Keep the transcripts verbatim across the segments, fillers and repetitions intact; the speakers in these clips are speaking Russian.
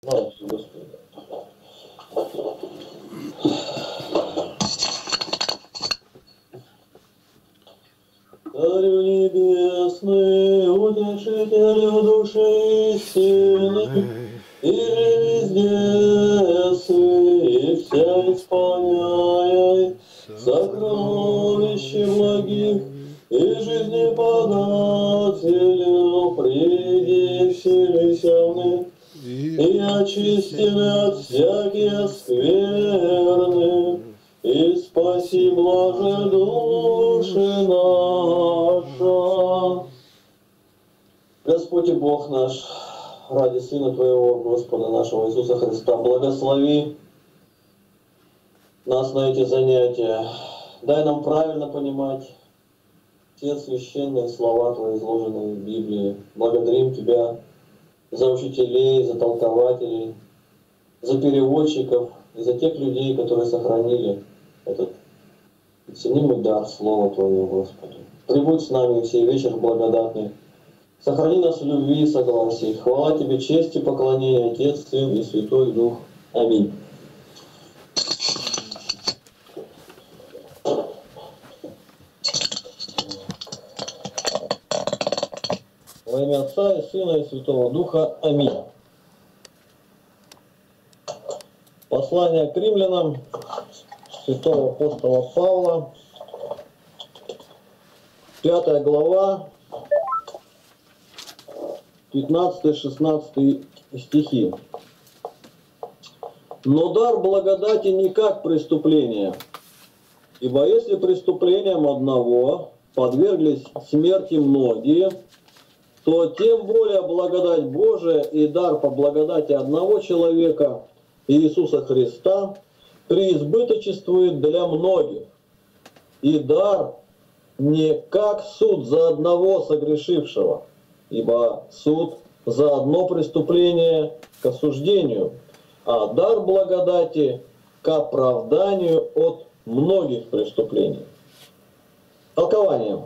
Слава Господу. Царю небесный, утешителю души истины, и везде сы, и вся исполняй сокровища благих, и жизни подателю, приди вселися вны, и очистены от всякие скверны, и спаси, блаже, души наша. Господь и Бог наш, ради Сына Твоего, Господа нашего Иисуса Христа, благослови нас на эти занятия. Дай нам правильно понимать те священные слова Твои, изложенные в Библии. Благодарим Тебя за учителей, за толкователей, за переводчиков и за тех людей, которые сохранили этот ценимый дар Слова Твоего, Господи. Прибудь с нами сей вечер благодатный. Сохрани нас в любви и согласии. Хвала Тебе, честь и поклонение, Отец, Сын и Святой Дух. Аминь. Во имя Отца и Сына и Святого Духа. Аминь. Послание к римлянам святого апостола Павла, пятая глава, пятнадцатый-шестнадцатый стихи. «Но дар благодати не как преступление, ибо если преступлением одного подверглись смерти многие, то тем более благодать Божия и дар по благодати одного человека, Иисуса Христа, преизбыточествует для многих. И дар не как суд за одного согрешившего, ибо суд за одно преступление к осуждению, а дар благодати к оправданию от многих преступлений». Толкование.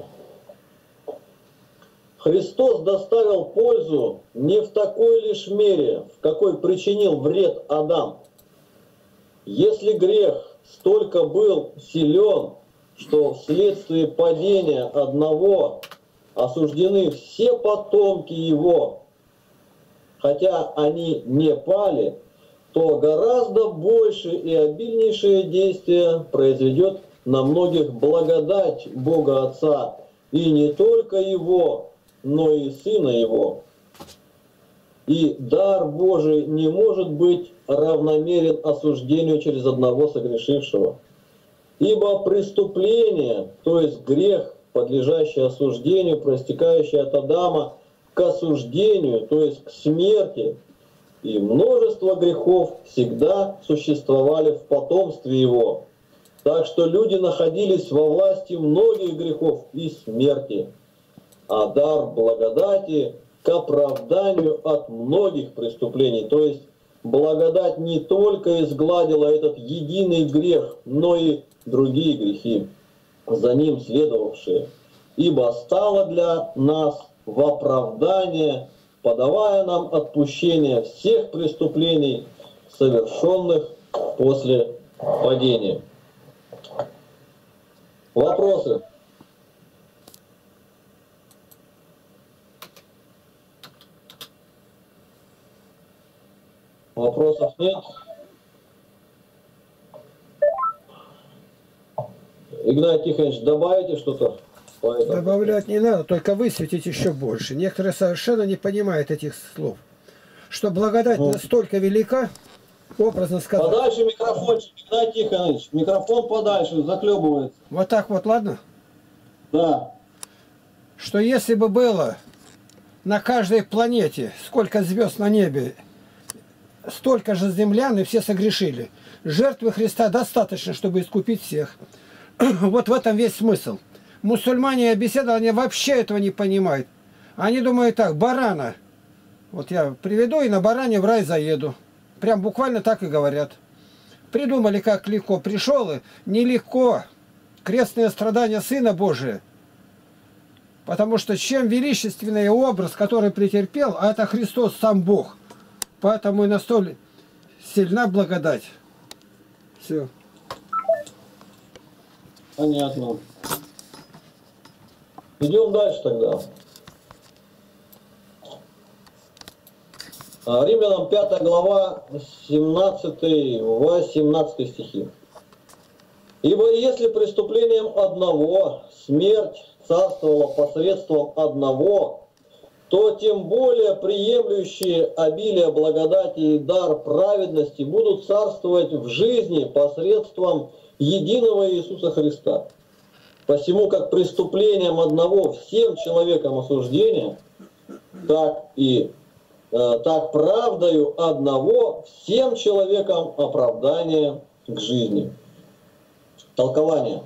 Христос доставил пользу не в такой лишь мере, в какой причинил вред Адам. Если грех столько был силен, что вследствие падения одного осуждены все потомки его, хотя они не пали, то гораздо больше и обильнейшее действие произведет на многих благодать Бога Отца, и не только Его, но и Сына Его. И дар Божий не может быть равномерен осуждению через одного согрешившего. Ибо преступление, то есть грех, подлежащий осуждению, проистекающий от Адама, к осуждению, то есть к смерти, и множество грехов всегда существовали в потомстве его. Так что люди находились во власти многих грехов и смерти. А дар благодати к оправданию от многих преступлений. То есть благодать не только изгладила этот единый грех, но и другие грехи, за ним следовавшие. Ибо стало для нас в оправдание, подавая нам отпущение всех преступлений, совершенных после падения. Вопросы? Вопросов нет? Игнатий Тихонович, добавите что-то? Добавлять не надо, только высветить еще больше. Некоторые совершенно не понимают этих слов. Что благодать ну. настолько велика, образно сказать. Подальше микрофончик, Игнатий Тихонович. Микрофон подальше, заклебывается. Вот так вот, ладно? Да. Что если бы было на каждой планете сколько звезд на небе, столько же землян, и все согрешили. Жертвы Христа достаточно, чтобы искупить всех. Вот в этом весь смысл. Мусульмане, я беседовал, они вообще этого не понимают. Они думают так: барана. Вот я приведу и на баране в рай заеду. Прям буквально так и говорят. Придумали, как легко. Пришел и нелегко. Крестное страдание Сына Божия. Потому что чем величественный образ, который претерпел, а это Христос, сам Бог. Поэтому и настолько сильна благодать. Все. Понятно. Идем дальше тогда. Римлянам пятая глава, семнадцатый-восемнадцатый стихи. Ибо если преступлением одного смерть царствовала посредством одного, то тем более приемлющие обилие благодати и дар праведности будут царствовать в жизни посредством единого Иисуса Христа. Посему как преступлением одного всем человекам осуждение, так и э, так правдою одного всем человекам оправдание к жизни. Толкование.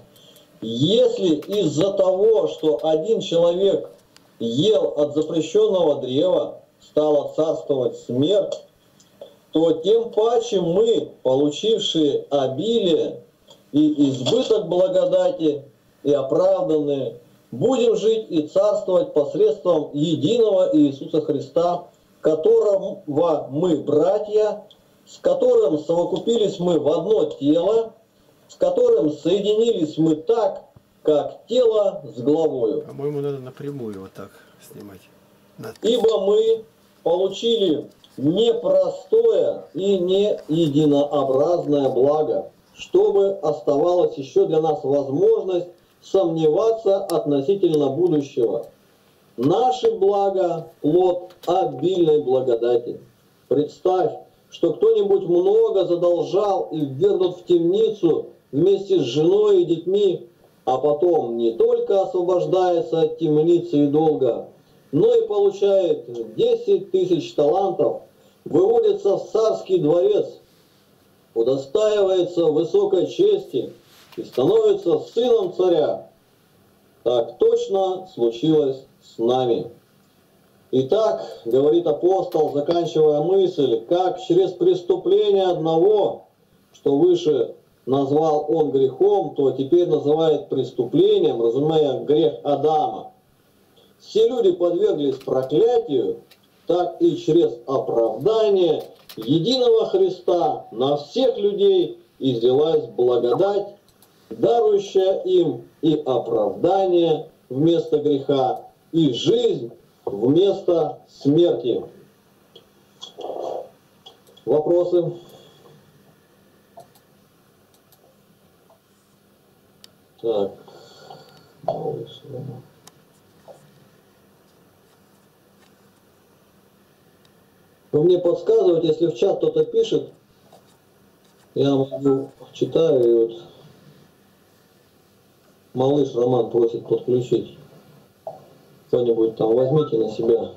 Если из-за того, что один человек ел от запрещенного древа, стала царствовать смерть, то тем паче мы, получившие обилие и избыток благодати, и оправданные, будем жить и царствовать посредством единого Иисуса Христа, которого мы братья, с которым совокупились мы в одно тело, с которым соединились мы так, как тело с головою. По-моему, надо напрямую вот так снимать. Ибо мы получили непростое и не единообразное благо, чтобы оставалась еще для нас возможность сомневаться относительно будущего. Наше благо – плод обильной благодати. Представь, что кто-нибудь много задолжал и ввергнут в темницу вместе с женой и детьми, а потом не только освобождается от темницы и долга, но и получает десять тысяч талантов, выводится в царский дворец, удостаивается высокой чести и становится сыном царя. Так точно случилось с нами. Итак, говорит апостол, заканчивая мысль, как через преступление одного, что выше назвал он грехом, то теперь называет преступлением, разумея грех Адама. Все люди подверглись проклятию, так и через оправдание единого Христа на всех людей излилась благодать, дарующая им и оправдание вместо греха, и жизнь вместо смерти. Вопросы? Так. Вы мне подсказываете, если в чат кто-то пишет, я могу читаю, и вот малыш Роман просит подключить. Кто-нибудь там возьмите на себя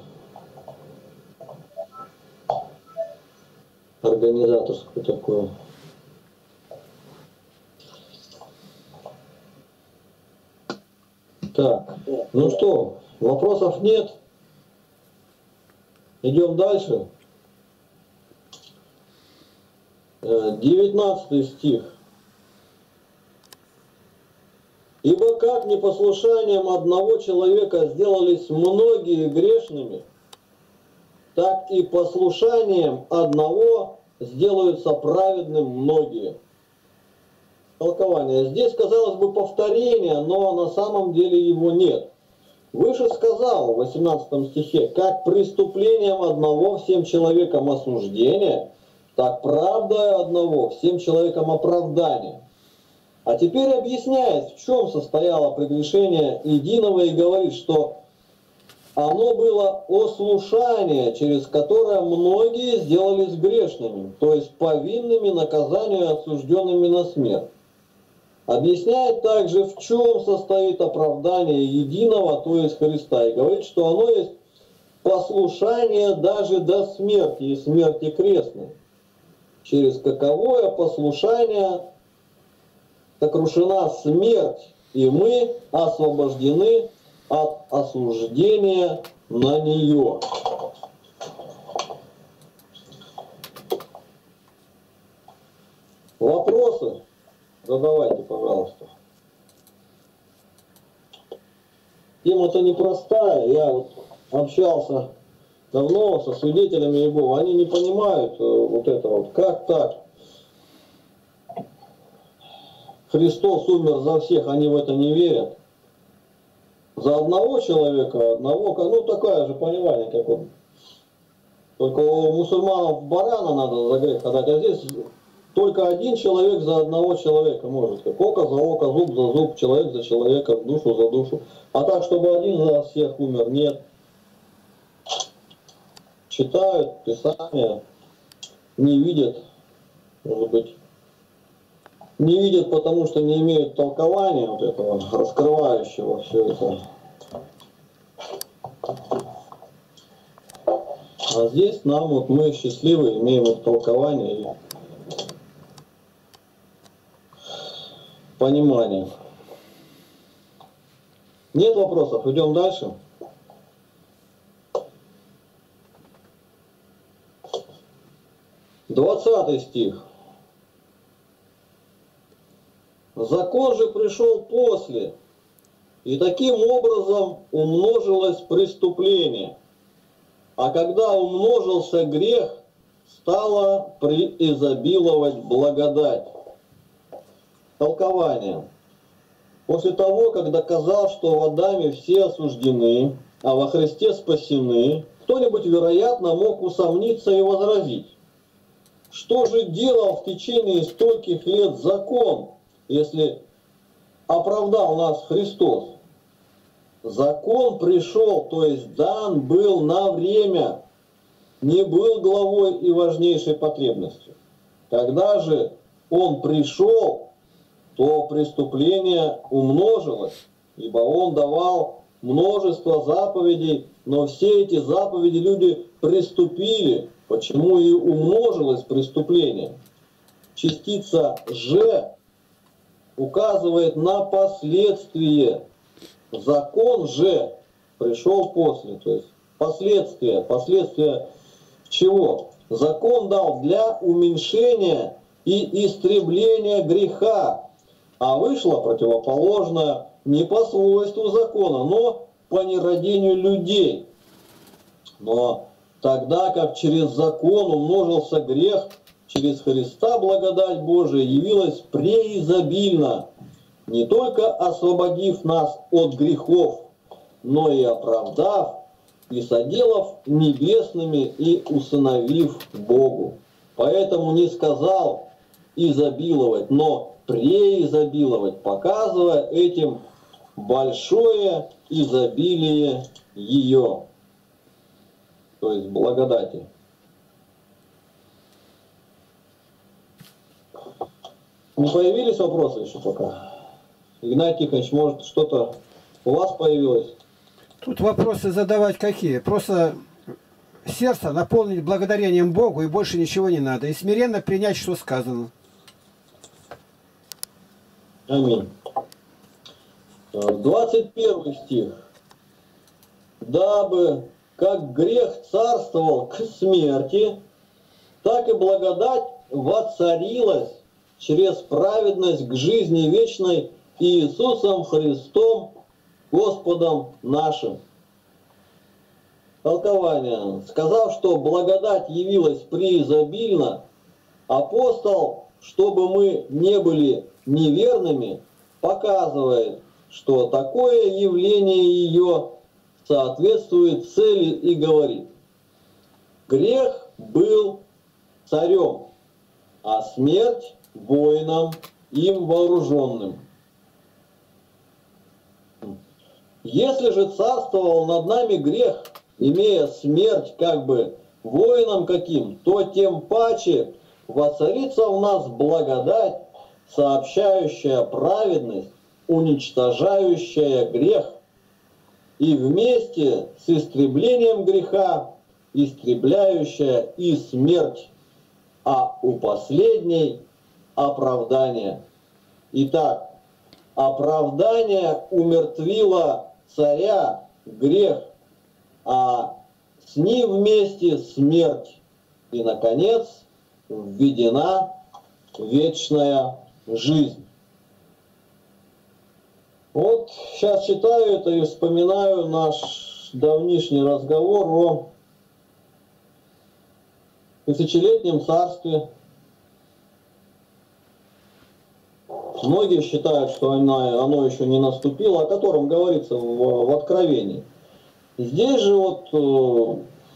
организаторскую такую. Так, ну что, вопросов нет? Идем дальше. девятнадцатый стих. Ибо как непослушанием одного человека сделались многие грешными, так и послушанием одного сделаются праведным многие. Толкование. Здесь, казалось бы, повторение, но на самом деле его нет. Выше сказал в восемнадцатом стихе, как преступлением одного всем человекам осуждение, так правдой одного всем человекам оправдание. А теперь объясняет, в чем состояло прегрешение единого, и говорит, что оно было ослушание, через которое многие сделались грешными, то есть повинными наказанию и осужденными на смерть. Объясняет также, в чем состоит оправдание единого, то есть Христа, и говорит, что оно есть послушание даже до смерти и смерти крестной. Через каковое послушание сокрушена смерть, и мы освобождены от осуждения на нее. Вопросы? Задавайте, пожалуйста. Тема-то непростая. Я вот общался давно со свидетелями Иеговы, они не понимают вот это вот, как так? Христос умер за всех, они в это не верят. За одного человека, одного, ну такое же понимание, как он. Только у мусульманов барана надо за грех отдать, а здесь только один человек за одного человека может. Как око за око, зуб за зуб, человек за человека, душу за душу. А так, чтобы один за всех умер, нет. Читают Писание, не видят, может быть, не видят, потому что не имеют толкования вот этого, раскрывающего все это. А здесь нам, вот мы счастливы, имеем это толкование и понимание. Нет вопросов, идем дальше. Двадцатый стих. Закон же пришел после, и таким образом умножилось преступление. А когда умножился грех, стало преизобиловать благодать. Толкование. После того, как доказал, что в Адаме все осуждены, а во Христе спасены, кто-нибудь, вероятно, мог усомниться и возразить. Что же делал в течение стольких лет закон, если оправдал нас Христос? Закон пришел, то есть дан был на время, не был главой и важнейшей потребностью. Когда же он пришел, то преступление умножилось, ибо он давал множество заповедей, но все эти заповеди люди приступили, почему и умножилось преступление. Частица «же» указывает на последствие. Закон же пришел после, то есть последствия. Последствия чего? Закон дал для уменьшения и истребления греха, а вышло противоположное не по свойству закона, но по нерадению людей. Но тогда как через закон умножился грех, через Христа благодать Божия явилась преизобильно, не только освободив нас от грехов, но и оправдав, и соделав небесными, и усыновив Богу. Поэтому не сказал изобиловать, но преизобиловать, показывая этим большое изобилие ее, то есть благодати. Не появились вопросы еще пока? Игнатий Тихонович, может, что-то у вас появилось? Тут вопросы задавать какие? Просто сердце наполнить благодарением Богу, и больше ничего не надо. И смиренно принять, что сказано. Аминь. двадцать первый стих. Дабы, как грех царствовал к смерти, так и благодать воцарилась через праведность к жизни вечной Иисусом Христом, Господом нашим. Толкование. Сказав, что благодать явилась преизобильно, апостол, чтобы мы не были неверными, показывает, что такое явление ее соответствует цели и говорит: грех был царем, а смерть воином им вооруженным. Если же царствовал над нами грех, имея смерть как бы воином каким, то тем паче воцарится в нас благодать, сообщающая праведность, уничтожающая грех, и вместе с истреблением греха истребляющая и смерть, а у последней оправдание. Итак, оправдание умертвило царя, грех, а с ним вместе смерть. И, наконец, введена вечная жизнь. Вот сейчас читаю это и вспоминаю наш давнишний разговор о тысячелетнем царстве. Многие считают, что оно, оно еще не наступило, о котором говорится в, в Откровении. Здесь же вот э,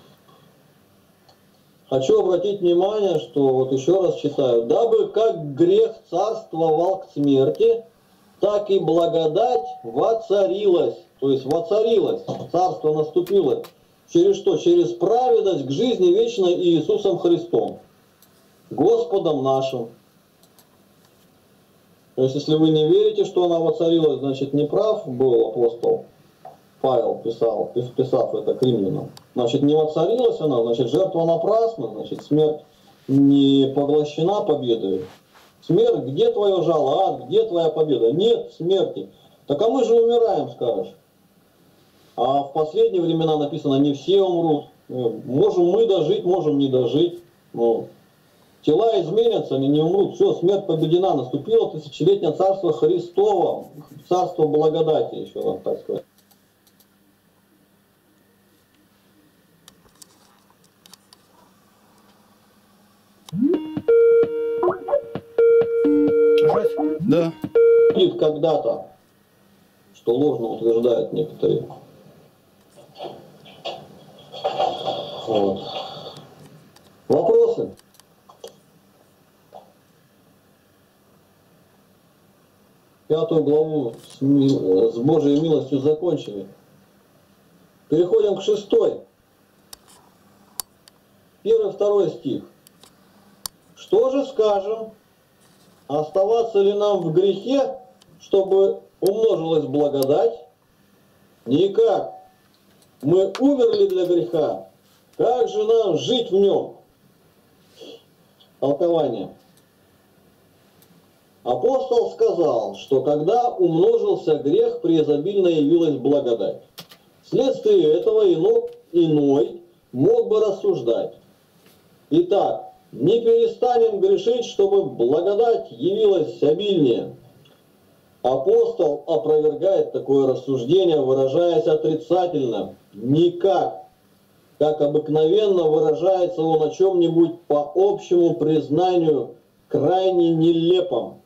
хочу обратить внимание, что вот еще раз читаю. Дабы как грех царствовал к смерти, так и благодать воцарилась. То есть воцарилась, царство наступило. Через что? Через праведность к жизни вечной Иисусом Христом, Господом нашим. То есть, если вы не верите, что она воцарилась, значит, не прав был апостол Павел, писал, писав это к римлянам. Значит, не воцарилась она, значит, жертва напрасна, значит, смерть не поглощена победой. Смерть, где твое жало, ад, где твоя победа? Нет смерти. Так а мы же умираем, скажешь. А в последние времена написано, не все умрут. Можем мы дожить, можем не дожить. Но тела изменятся, они не умрут. Все, смерть победена. Наступило тысячелетнее царство Христово. Царство благодати, еще раз так сказать. Да. Будет когда-то, что ложно утверждают некоторые. Вот. Вопросы? Пятую главу с, ми... с Божьей милостью закончили. Переходим к шестой. Первый, второй стих. Что же скажем? Оставаться ли нам в грехе, чтобы умножилась благодать? Никак. Мы умерли для греха. Как же нам жить в нем? Толкование. Апостол сказал, что когда умножился грех, преизобильно явилась благодать. Вследствие этого иной, иной мог бы рассуждать. Итак, не перестанем грешить, чтобы благодать явилась обильнее. Апостол опровергает такое рассуждение, выражаясь отрицательно. Никак. Как обыкновенно выражается он о чем-нибудь по общему признанию крайне нелепом.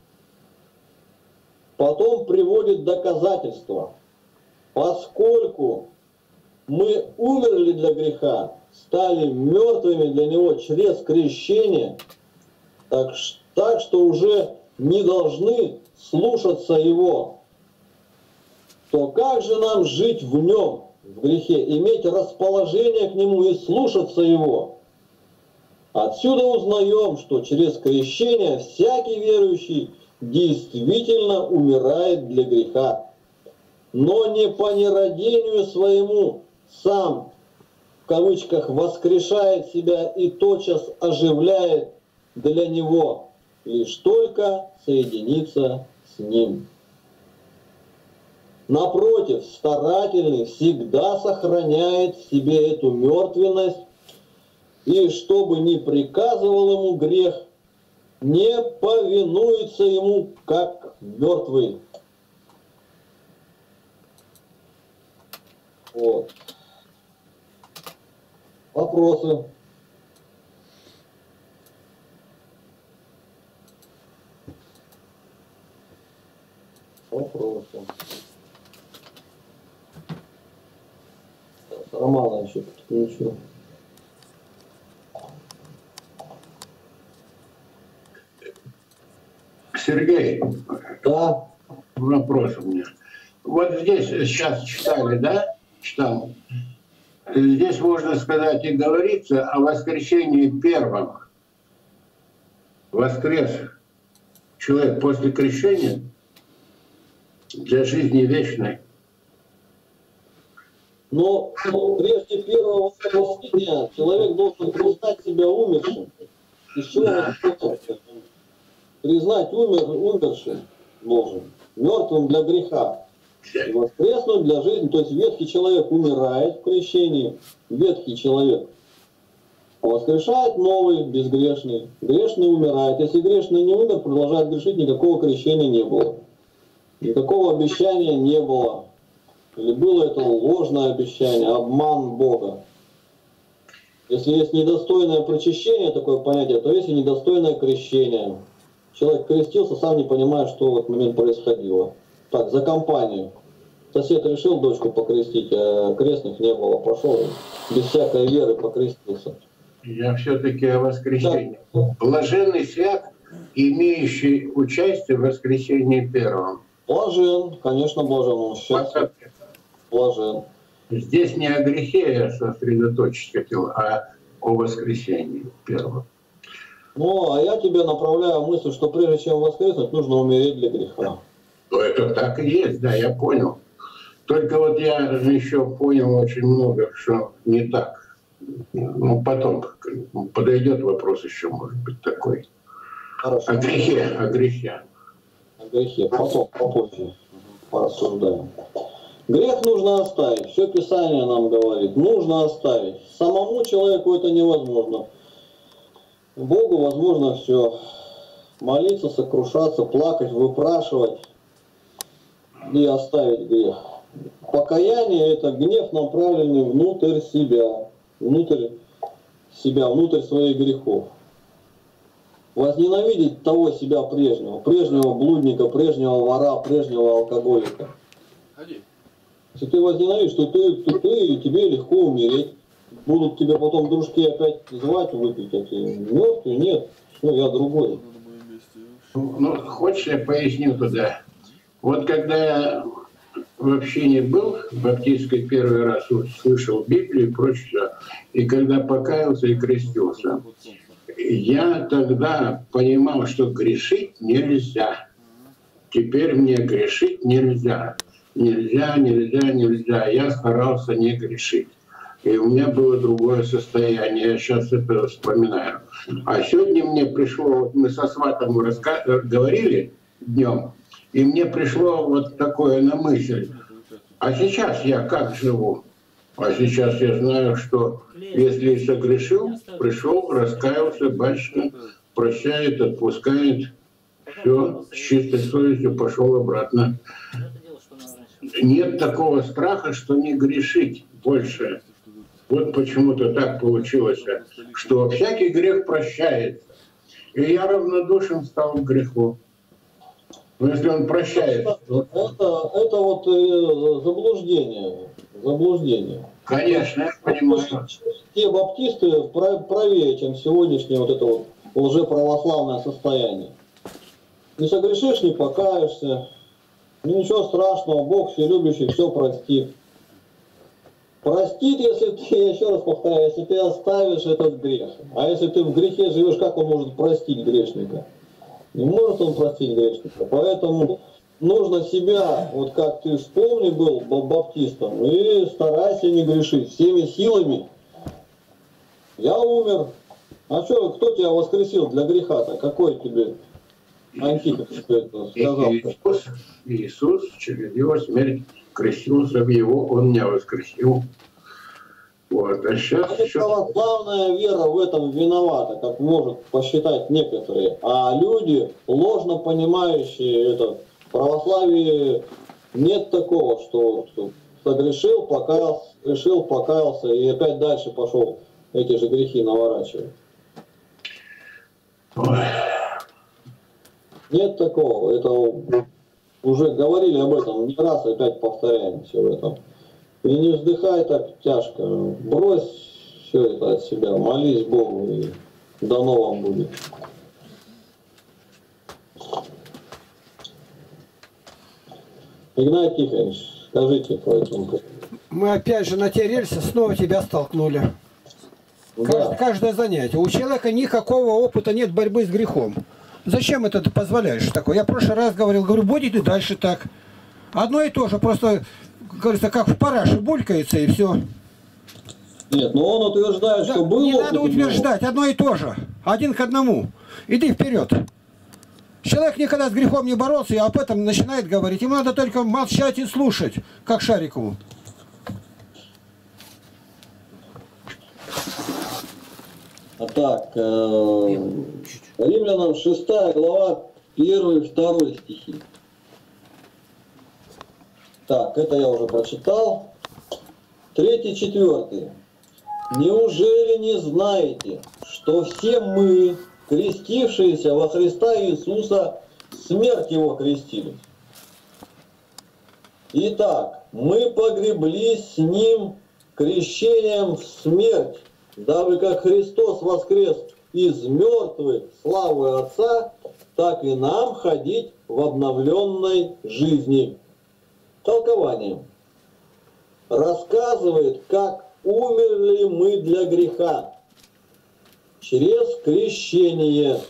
Потом приводит доказательства. Поскольку мы умерли для греха, стали мертвыми для него через крещение, так, так что уже не должны слушаться его, то как же нам жить в нем, в грехе, иметь расположение к нему и слушаться его? Отсюда узнаем, что через крещение всякий верующий действительно умирает для греха, но не по нерадению своему сам, в кавычках, воскрешает себя и тотчас оживляет для него, лишь только соединиться с ним. Напротив, старательный всегда сохраняет в себе эту мертвенность, и чтобы не приказывал ему грех, не повинуется ему, как мертвый. Вот. Вопросы? Вопросы. Романа еще подключу. Сергей, Да. вопрос у меня. Вот здесь сейчас читали, да? Читал. Здесь можно сказать и говорится о воскресении первом. Воскрес человек после крещения для жизни вечной. Но прежде первого воскресения человек должен признать себя умершим. Из чего да. Признать умер, умершим должен, мертвым для греха. И воскреснуть для жизни. То есть ветхий человек умирает в крещении, ветхий человек. А воскрешает новый, безгрешный. Грешный умирает. Если грешный не умер, продолжает грешить, никакого крещения не было. Никакого обещания не было. Или было это ложное обещание, обман Бога. Если есть недостойное причащение, такое понятие, то есть и недостойное крещение. Человек крестился, сам не понимая, что в этот момент происходило. Так, за компанию. Сосед решил дочку покрестить, а крестных не было. Пошел без всякой веры покрестился. Я все-таки о воскресении. Да. Блаженный свят, имеющий участие в воскресении первом. Блажен, конечно, блажен. Он счастлив. Блажен. Здесь не о грехе я сосредоточить хотел, а о воскресении первом. Ну, а я тебе направляю мысль, что прежде чем воскреснуть, нужно умереть для греха. Ну, это так и есть, да, я понял. Только вот я еще понял очень много, что не так. Ну, потом подойдет вопрос еще, может быть, такой. Хорошо. О грехе, о грехе. О грехе, потом, попозже порассуждаем. Грех нужно оставить. Все Писание нам говорит. Нужно оставить. Самому человеку это невозможно. Богу возможно все. Молиться, сокрушаться, плакать, выпрашивать и оставить грех. Покаяние – это гнев, направленный внутрь себя. Внутрь себя, внутрь своих грехов. Возненавидеть того себя прежнего. Прежнего блудника, прежнего вора, прежнего алкоголика. Если ты возненавидишь, то ты, то ты и тебе легко умереть. Будут тебя потом дружки опять звать выпить, а ты мертвый? Нет, ну я другой. Ну, хочешь, я поясню туда. Вот когда я в общине был, в баптистской первый раз слышал Библию и прочее, и когда покаялся и крестился, я тогда понимал, что грешить нельзя. Теперь мне грешить нельзя. Нельзя, нельзя, нельзя. Я старался не грешить. И у меня было другое состояние. Я сейчас это вспоминаю. А сегодня мне пришло, вот мы со сватом раска... говорили днем, и мне пришло вот такое на мысль. А сейчас я как живу? А сейчас я знаю, что если согрешил, пришел, раскаялся, батюшка прощает, отпускает, все, с чистой совестью пошел обратно. Нет такого страха, что не грешить больше. Вот почему-то так получилось, что всякий грех прощается. И я равнодушен стал к греху. Но если он прощается... Это, это, это вот э, заблуждение. Заблуждение. Конечно, я понимаю. Те баптисты правее, чем сегодняшнее вот это вот лжеправославное состояние. Не согрешишь, не покаешься. Ничего страшного, Бог все любящий, все простит. Простит, если ты, я еще раз повторяю, если ты оставишь этот грех. А если ты в грехе живешь, как он может простить грешника? Не может он простить грешника. Поэтому нужно себя, вот как ты вспомни был баптистом, и старайся не грешить всеми силами. Я умер. А что, кто тебя воскресил для греха-то? Какой тебе антихрист это сказал? Иисус, Иисус через его смерть крестился в его, он меня воскресил. Вот. А сейчас а еще... Православная вера в этом виновата, как может посчитать некоторые. А люди, ложно понимающие это, в православии нет такого, что, что согрешил, покаялся, решил, покаялся и опять дальше пошел эти же грехи наворачивать. Ой. Нет такого. Это уже говорили об этом не раз, опять повторяемся в этом. И не вздыхай так тяжко. Брось все это от себя. Молись Богу, и дано вам будет. Игнат Тихонович, скажите по этому. Мы опять же на те рельсы снова тебя столкнули. Да. Каждое, каждое занятие. У человека никакого опыта нет борьбы с грехом. Зачем это ты позволяешь такое? Я в прошлый раз говорил, говорю, будет и дальше так. Одно и то же, просто, говорится, как в параше булькается и все. Нет, но он утверждает, Да, что было. не надо утверждать, одно и то же. Один к одному. Иди вперед. Человек никогда с грехом не боролся и об этом начинает говорить. Ему надо только молчать и слушать, как Шарикову. А так, э, Римлянам шестая глава, первый, второй стихи. Так, это я уже прочитал. Третий, четвертый. Неужели не знаете, что все мы, крестившиеся во Христа Иисуса, смерть Его крестились? Итак, мы погреблись с Ним крещением в смерть, дабы как Христос воскрес из мертвых славы Отца, так и нам ходить в обновленной жизни. Толкование. Рассказывает, как умерли мы для греха через крещение.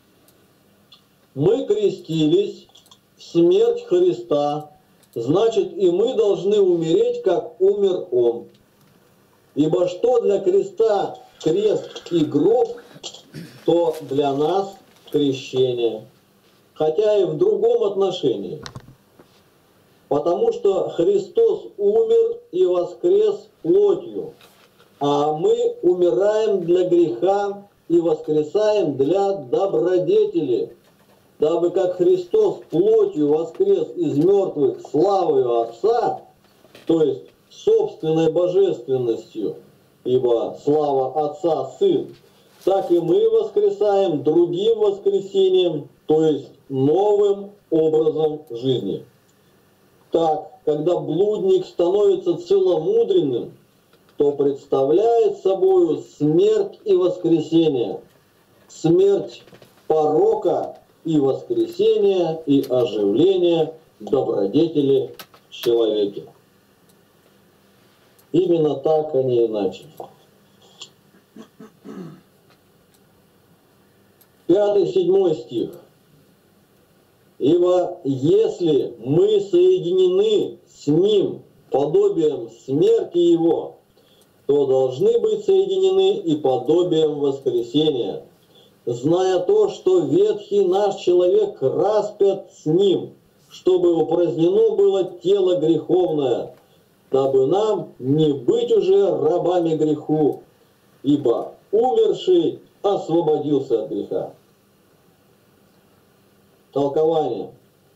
Мы крестились в смерть Христа, значит, и мы должны умереть, как умер Он. Ибо что для креста крест и гроб, то для нас крещение. Хотя и в другом отношении. Потому что Христос умер и воскрес плотью, а мы умираем для греха и воскресаем для добродетели, дабы как Христос плотью воскрес из мертвых славою Отца, то есть собственной божественностью, ибо слава Отца Сын, так и мы воскресаем другим воскресением, то есть новым образом жизни. Так, когда блудник становится целомудренным, то представляет собою смерть и воскресение, смерть порока и воскресение и оживление добродетели в человеке. Именно так, а не иначе. Пятый-седьмой стих. Ибо если мы соединены с Ним подобием смерти Его, то должны быть соединены и подобием воскресения, зная то, что ветхий наш человек распят с Ним, чтобы упразднено было тело греховное, дабы нам не быть уже рабами греху, ибо умерший освободился от греха. Толкование.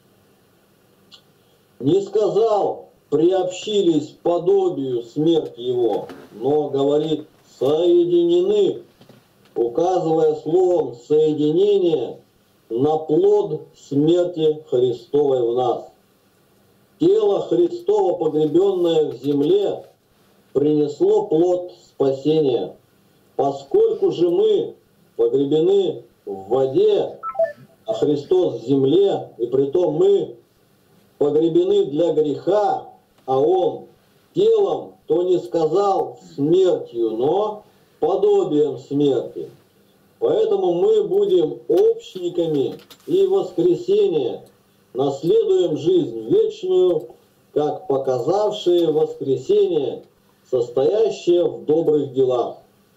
Не сказал, приобщились к подобию смерти Его, но говорит, соединены, указывая словом соединение на плод смерти Христовой в нас. Тело Христово, погребенное в земле, принесло плод спасения. Поскольку же мы погребены в воде, а Христос в земле, и притом мы погребены для греха, а Он телом, то не сказал смертью, но подобием смерти. Поэтому мы будем общниками и воскресения, наследуем жизнь вечную, как показавшие воскресение, состоящее в добрых делах.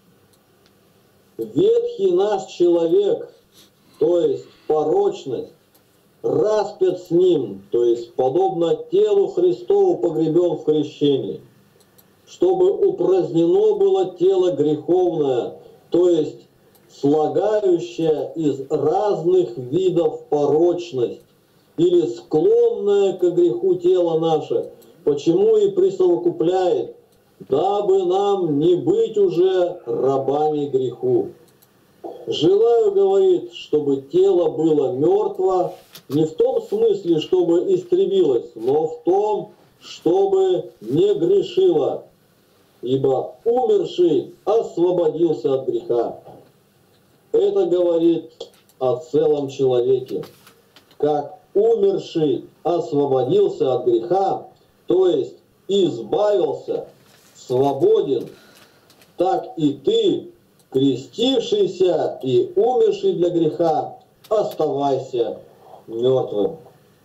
Ветхий наш человек, то есть порочность, распят с Ним, то есть подобно телу Христову погребен в крещении, чтобы упразднено было тело греховное, то есть слагающее из разных видов порочность, или склонное к греху тело наше, почему и присовокупляет, дабы нам не быть уже рабами греху. Желаю, говорит, чтобы тело было мертво, не в том смысле, чтобы истребилось, но в том, чтобы не грешило, ибо умерший освободился от греха. Это говорит о целом человеке. Как умерший освободился от греха, то есть избавился, свободен, так и ты, крестившийся и умерший для греха, оставайся мертвым.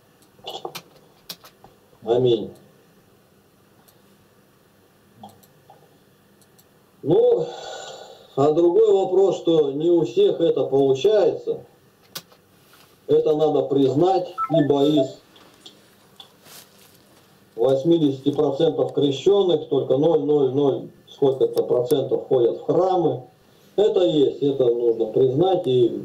Аминь. Ну, а другой вопрос, что не у всех это получается, это надо признать, ибо из восьмидесяти процентов крещенных только ноль целых ноль ноль сколько-то процентов ходят в храмы. Это есть, это нужно признать, и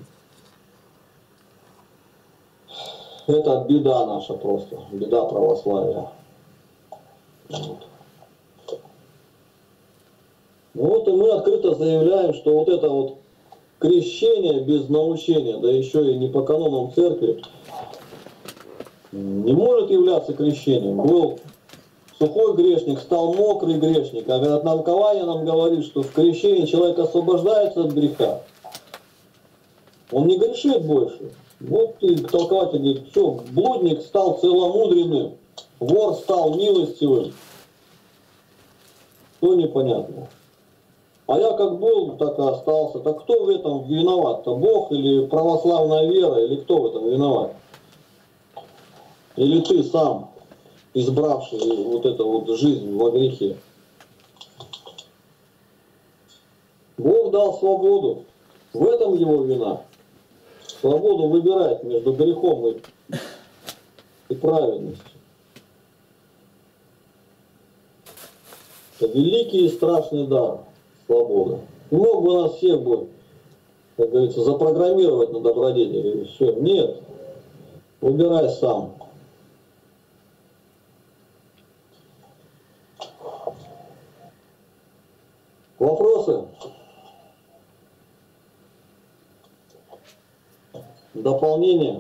это беда наша просто, беда православия. Вот. Ну вот и мы открыто заявляем, что вот это вот крещение без научения, да еще и не по канонам церкви, не может являться крещением. Был сухой грешник, стал мокрый грешник. А толкование нам говорит, что в крещении человек освобождается от греха. Он не грешит больше. Вот и толкователь говорит, все, блудник стал целомудренным, вор стал милостивым. Что непонятно. А я как был, так и остался. Так кто в этом виноват-то? Бог или православная вера? Или кто в этом виноват? Или ты сам, избравший вот эту вот жизнь во грехе? Бог дал свободу. В этом его вина. Свободу выбирать между грехом и, и праведностью. Это великий и страшный дар. Свобода. Не мог бы нас всех бы, как говорится, запрограммировать на добродетели. И все. Нет. Выбирай сам. Вопросы? Дополнение?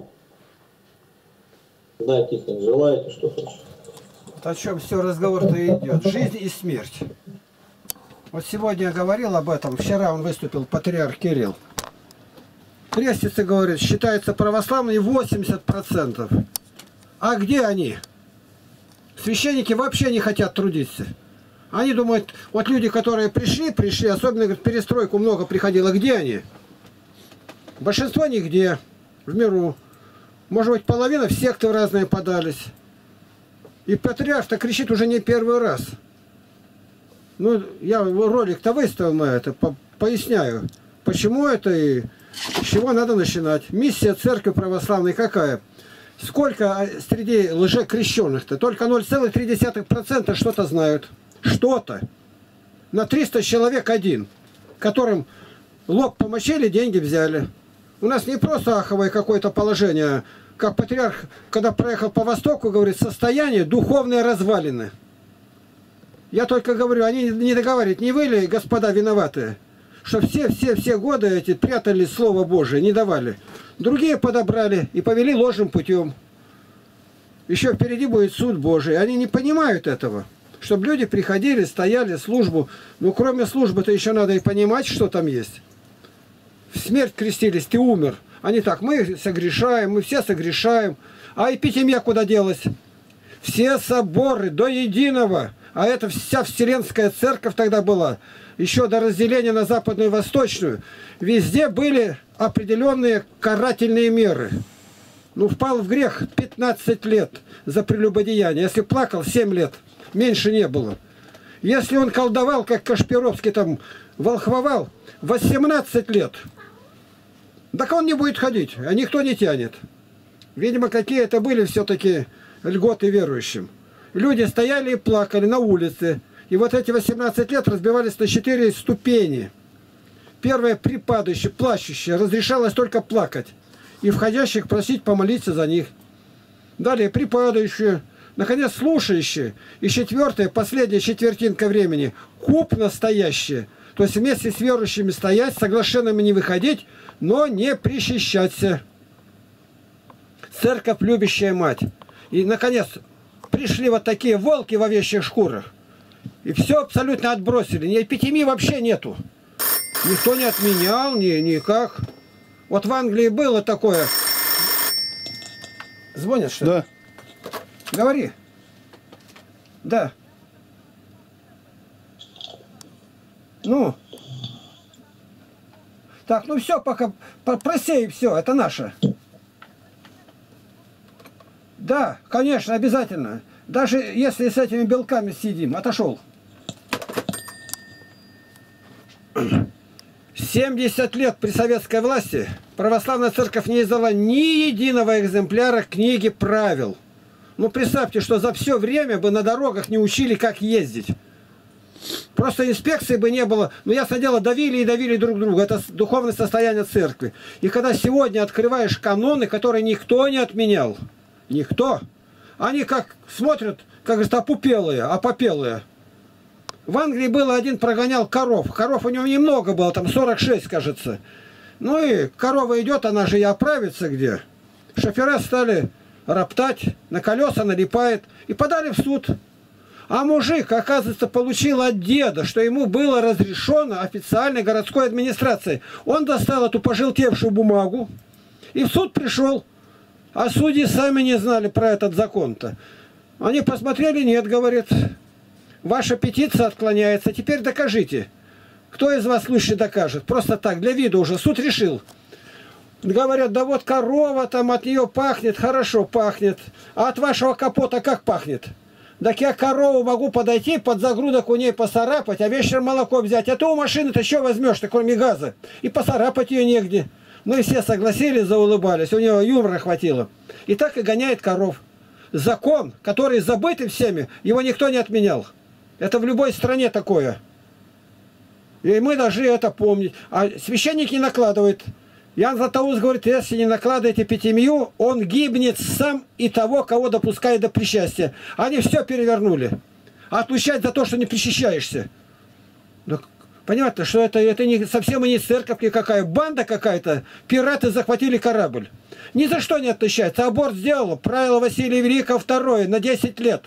Да, Тихо, желаете что-то? О чем все разговор-то идет? Жизнь и смерть. Вот сегодня я говорил об этом, вчера он выступил, патриарх Кирилл. Крестницы, говорят, считаются православными восемьдесят процентов. А где они? Священники вообще не хотят трудиться. Они думают, вот люди, которые пришли, пришли, особенно, говорят, перестройку много приходило, где они? Большинство нигде, в миру. Может быть, половина в секты разные подались. И патриарх-то кричит уже не первый раз. Ну, я ролик-то выставил на это, по поясняю, почему это и с чего надо начинать. Миссия церкви православной какая? Сколько среди лжекрещенных-то? Только ноль целых три десятых процента что-то знают. Что-то. На триста человек один, которым лоб помочили, деньги взяли. У нас не просто аховое какое-то положение, как патриарх, когда проехал по Востоку, говорит, состояние духовной развалины. Я только говорю, они не договаривают, не вы ли, господа, виноваты, что все-все-все годы эти прятали Слово Божие, не давали. Другие подобрали и повели ложным путем. Еще впереди будет суд Божий. Они не понимают этого. Чтобы люди приходили, стояли, службу. Ну, кроме службы-то еще надо и понимать, что там есть. В смерть крестились, ты умер. Они так, мы согрешаем, мы все согрешаем. А эпитемия куда делась? Все соборы до единого. А это вся Вселенская Церковь тогда была. Еще до разделения на западную и восточную. Везде были определенные карательные меры. Ну, впал в грех пятнадцать лет за прелюбодеяние. Если плакал, семь лет. Меньше не было. Если он колдовал, как Кашпировский там волхвовал, восемнадцать лет. Так он не будет ходить, а никто не тянет. Видимо, какие-то были все-таки льготы верующим. Люди стояли и плакали на улице. И вот эти восемнадцать лет разбивались на четыре ступени. Первое, припадающее, плачущее, разрешалось только плакать. И входящих просить помолиться за них. Далее, припадающее, наконец, слушающее. И четвертое, последняя четвертинка времени, куп настоящее. То есть вместе с верующими стоять, соглашенными не выходить, но не причащаться. Церковь, любящая мать. И, наконец, пришли вот такие волки в овечьих шкурах. И все абсолютно отбросили. Ни эпидемии вообще нету. Никто не отменял, ни, никак. Вот в Англии было такое. Звонят, что ли? Да. Говори. Да. Ну. Так, ну все, пока просей, все, это наше. Да, конечно, обязательно. Даже если с этими белками сидим. Отошел. семьдесят лет при советской власти православная церковь не издала ни единого экземпляра книги правил. Ну, представьте, что за все время бы на дорогах не учили, как ездить. Просто инспекции бы не было. Но, ясно дело, давили и давили друг друга. Это духовное состояние церкви. И когда сегодня открываешь каноны, которые никто не отменял. Никто. Они как смотрят, как говорят, опупелые, опопелые. В Англии было один прогонял коров. Коров у него немного было, там сорок шесть, кажется. Ну и корова идет, она же и оправится где. Шофера стали роптать, на колеса налипает. И подали в суд. А мужик, оказывается, получил от деда, что ему было разрешено официальной городской администрацией. Он достал эту пожелтевшую бумагу и в суд пришел. А судьи сами не знали про этот закон-то. Они посмотрели, нет, говорит, ваша петиция отклоняется, теперь докажите. Кто из вас лучше докажет? Просто так, для вида уже суд решил. Говорят, да вот корова там, от нее пахнет, хорошо пахнет. А от вашего капота как пахнет? Так я корову могу подойти, под загрудок у ней поцарапать, а вечером молоко взять. А ты у машины-то что возьмешь-то, кроме газа? И поцарапать ее негде. Ну и все согласились, заулыбались, у него юмора хватило. И так и гоняет коров. Закон, который забытый всеми, его никто не отменял. Это в любой стране такое. И мы должны это помнить. А священник не накладывает. Ян Златоуст говорит, если не накладываете пятимью, он гибнет сам и того, кого допускает до причастия. Они все перевернули. А отлучать за то, что не причащаешься. Ну, понятно, что это, это не, совсем и не церковь никакая, банда какая-то. Пираты захватили корабль. Ни за что не отлучается. Аборт сделал. Правило Василия Великого второе на десять лет.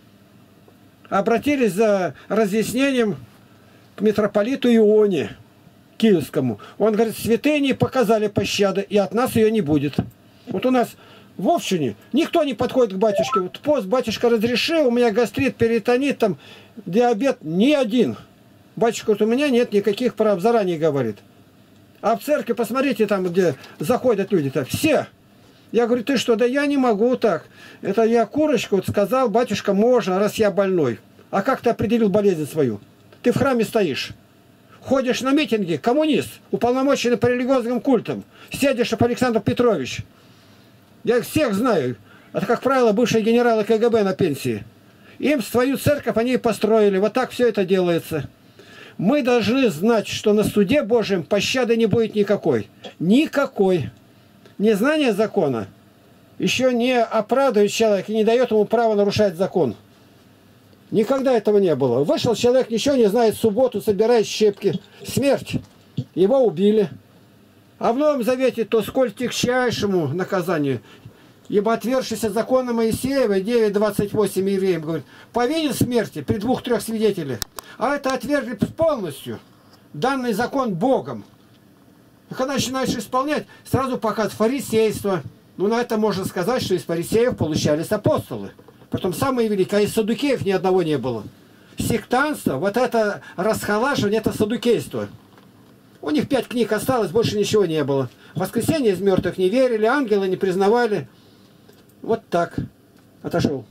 Обратились за разъяснением к митрополиту Ионе Киевскому. Он говорит, святыни показали пощады, и от нас ее не будет. Вот у нас в Овчине никто не подходит к батюшке. Вот пост батюшка разрешил, у меня гастрит, перитонит, там, диабет, ни один. Батюшка, вот у меня нет никаких прав, заранее говорит. А в церкви, посмотрите, там, где заходят люди-то, все. Я говорю, ты что, да я не могу так. Это я курочку вот сказал, батюшка, можно, раз я больной. А как ты определил болезнь свою? Ты в храме стоишь. Ходишь на митинги, коммунист, уполномоченный по религиозным культам. Сидишь, Александр Петрович. Я их всех знаю. Это, как правило, бывшие генералы ка гэ бэ на пенсии. Им свою церковь они и построили. Вот так все это делается. Мы должны знать, что на суде Божьем пощады не будет никакой. Никакой. Незнание закона еще не оправдывает человека и не дает ему права нарушать закон. Никогда этого не было. Вышел человек, ничего не знает, в субботу собирает щепки. Смерть. Его убили. А в Новом Завете то сколь тягчайшему наказанию. Ибо отвергшийся закона Моисеева, девять двадцать восемь евреям, говорит, повинен смерти при двух-трех свидетелях. А это отвергли полностью. Данный закон Богом. И когда начинаешь исполнять, сразу показывает фарисейство. Ну, на это можно сказать, что из фарисеев получались апостолы. Потом самые великие, а из саддукеев ни одного не было. Сектантство, вот это расхолаживание, это саддукейство. У них пять книг осталось, больше ничего не было. Воскресенье из мертвых не верили, ангелы не признавали. Вот так. Отошел.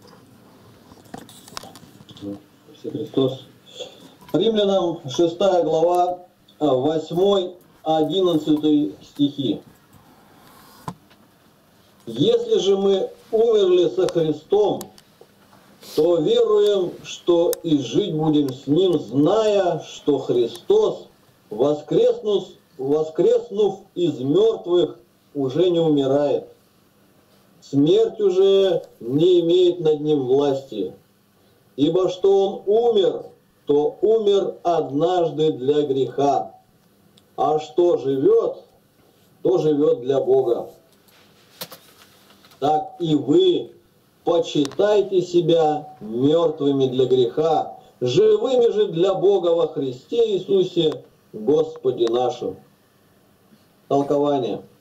Христос. Римлянам шестая глава, восьмой одиннадцатый стихи. Если же мы умерли со Христом, то веруем, что и жить будем с Ним, зная, что Христос, воскреснув, воскреснув из мертвых, уже не умирает. Смерть уже не имеет над Ним власти. Ибо что Он умер, то умер однажды для греха. А что живет, то живет для Бога. Так и вы почитайте себя мертвыми для греха, живыми же для Бога во Христе Иисусе, Господе нашим. Толкование.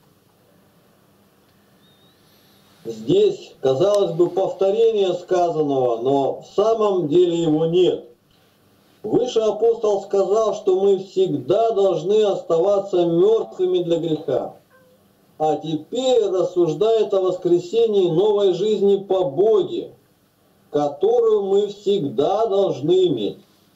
Здесь, казалось бы, повторение сказанного, но в самом деле его нет. Выше апостол сказал, что мы всегда должны оставаться мертвыми для греха. А теперь рассуждает о воскресении новой жизни по Боге, которую мы всегда должны иметь.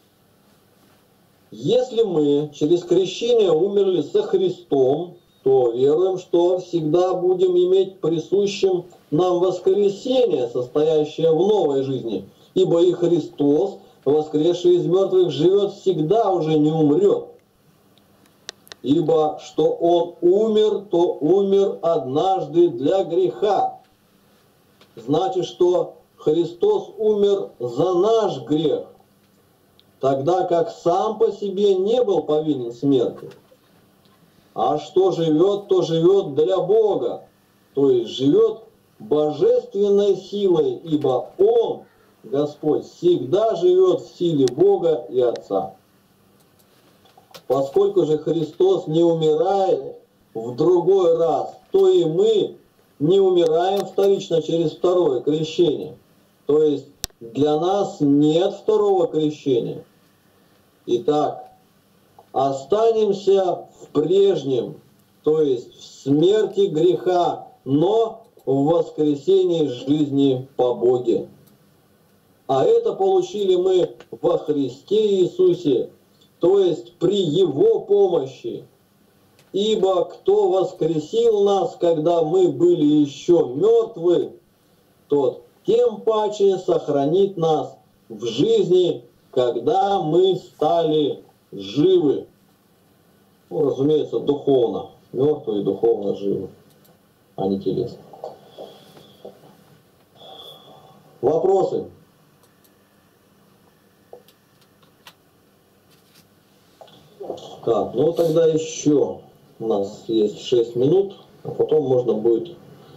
Если мы через крещение умерли со Христом, то веруем, что всегда будем иметь присущим нам воскресение, состоящее в новой жизни, ибо и Христос, воскресший из мертвых, живет всегда, уже не умрет. Ибо что Он умер, то умер однажды для греха. Значит, что Христос умер за наш грех. тогда как сам по себе не был повинен смерти. А что живет, то живет для Бога, то есть живет божественной силой, ибо Он, Господь, всегда живет в силе Бога и Отца. Поскольку же Христос не умирает в другой раз, то и мы не умираем вторично через второе крещение. То есть для нас нет второго крещения. Итак, останемся в прежнем, то есть в смерти греха, но в воскресении жизни по Боге. А это получили мы во Христе Иисусе, то есть при Его помощи. Ибо кто воскресил нас, когда мы были еще мертвы, тот тем паче сохранит нас в жизни, когда мы стали живы. Ну, разумеется, духовно. Мертвые духовно живы, а не телесно. Вопросы? Так, ну тогда еще у нас есть шесть минут, а потом можно будет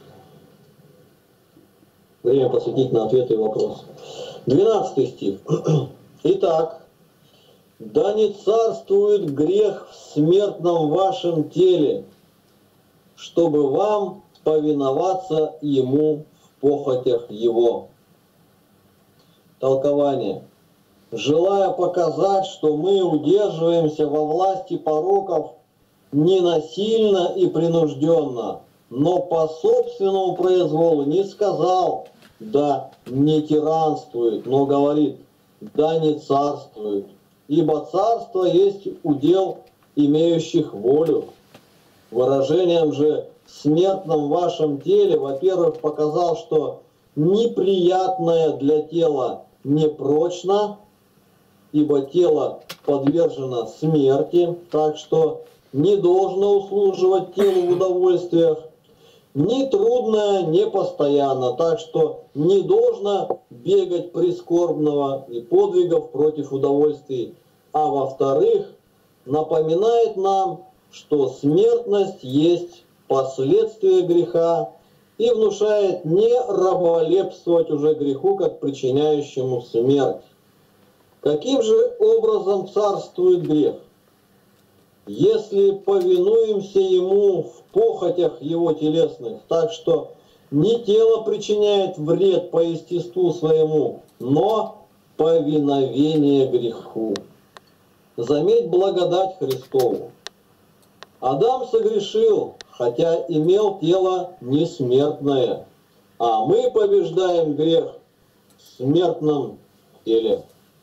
время посвятить на ответы и вопросы. двенадцатый стих. Итак, да не царствует грех в смертном вашем теле, чтобы вам повиноваться ему в похотях его. Толкование. Желая показать, что мы удерживаемся во власти пороков не насильно и принужденно, но по собственному произволу, не сказал, да не тиранствует, но говорит, да не царствует. Ибо царство есть удел имеющих волю. Выражением же в смертном вашем теле, во-первых, показал, что неприятное для тела непрочно, ибо тело подвержено смерти, так что не должно услуживать телу в удовольствиях, ни трудное, не постоянно, так что не должно бегать прискорбного и подвигов против удовольствий. А во-вторых, напоминает нам, что смертность есть последствие греха и внушает не раболепствовать уже греху, как причиняющему смерть. Каким же образом царствует грех? Если повинуемся ему в похотях его телесных, так что не тело причиняет вред по естеству своему, но повиновение греху. Заметь благодать Христову. Адам согрешил, хотя имел тело несмертное, а мы побеждаем грех в смертном теле.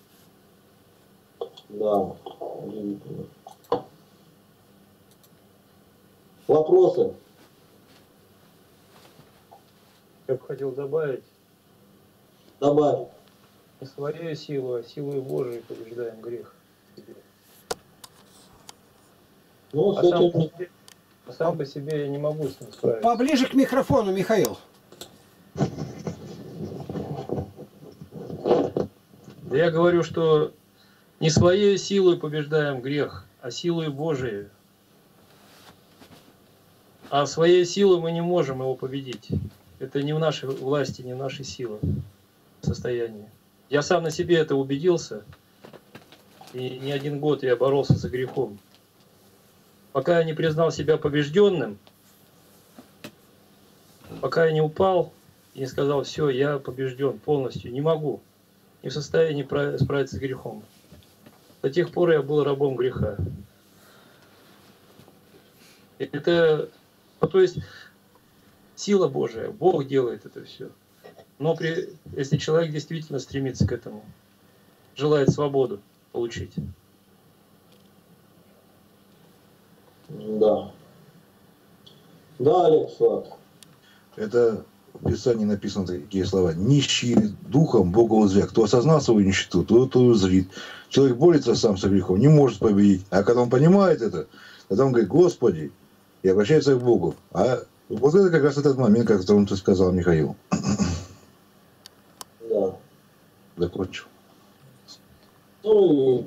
Да, удивительно. Вопросы? Я бы хотел добавить. Добавь. Не своей силой, а силой Божией побеждаем грех. Ну, а, с сам этим... по себе, а сам по себе я не могу с ним справиться. Поближе к микрофону, Михаил. Да я говорю, что не своей силой побеждаем грех, а силой Божией. А своей силой мы не можем его победить. Это не в нашей власти, не в нашей силе состоянии. Я сам на себе это убедился. И не один год я боролся за грехом. Пока я не признал себя побежденным, пока я не упал и не сказал, все, я побежден полностью, не могу, не в состоянии справиться с грехом. До тех пор я был рабом греха. Это, ну, то есть, сила Божия, Бог делает это все. Но при, если человек действительно стремится к этому, желает свободу получить. Да. Да, Олег Сват. Это в Писании написаны такие слова. Нищие духом Бога узрят. Кто осознал свою нищету, тот узрит. Человек борется сам со грехом, не может победить. А когда он понимает это, тогда он говорит, Господи, и обращается к Богу. А вот это как раз этот момент, о котором ты сказал, Михаил. Да. Закончил. Ну и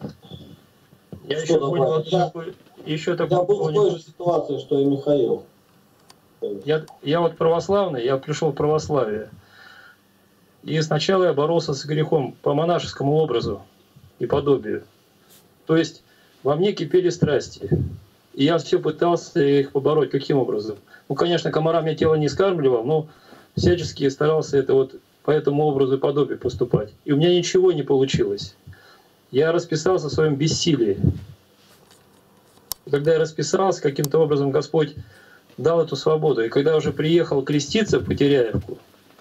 Я что еще там, понял, я, такой, еще я такой был в той же понял. ситуации, что и Михаил. Я, я вот православный, я пришел в православие. И сначала я боролся с грехом по монашескому образу и подобию. То есть во мне кипели страсти. И я все пытался их побороть. Каким образом? Ну, конечно, комарам я тело не скармливал, но всячески старался это вот по этому образу и подобию поступать. И у меня ничего не получилось. Я расписался в своем бессилии. И когда я расписался, каким-то образом Господь дал эту свободу. И когда уже приехал креститься в Потеряевку,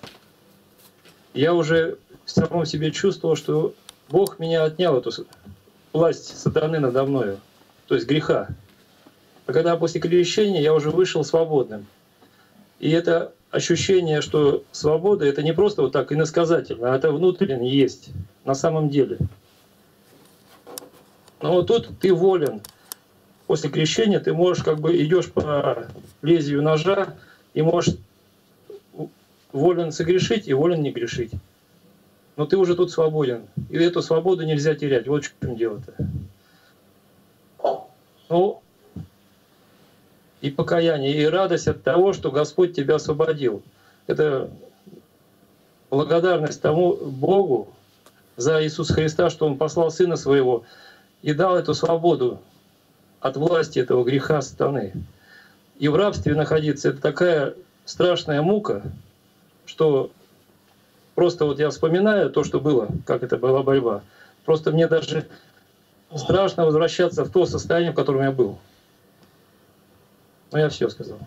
я уже в самом себе чувствовал, что Бог меня отнял, эту власть сатаны надо мною, то есть греха. А когда после крещения я уже вышел свободным. И это ощущение, что свобода — это не просто вот так иносказательно, а это внутренне есть, на самом деле. Но вот тут ты волен. После крещения ты можешь, как бы идешь по лезвию ножа и можешь волен согрешить и волен не грешить. Но ты уже тут свободен. И эту свободу нельзя терять. Вот в чем дело-то. Ну, и покаяние, и радость от того, что Господь тебя освободил. Это благодарность тому Богу за Иисуса Христа, что Он послал Сына Своего и дал эту свободу от власти этого греха сатаны. И в рабстве находиться — это такая страшная мука, что просто вот я вспоминаю то, что было, как это была борьба. Просто мне даже страшно возвращаться в то состояние, в котором я был. Ну, я все сказал.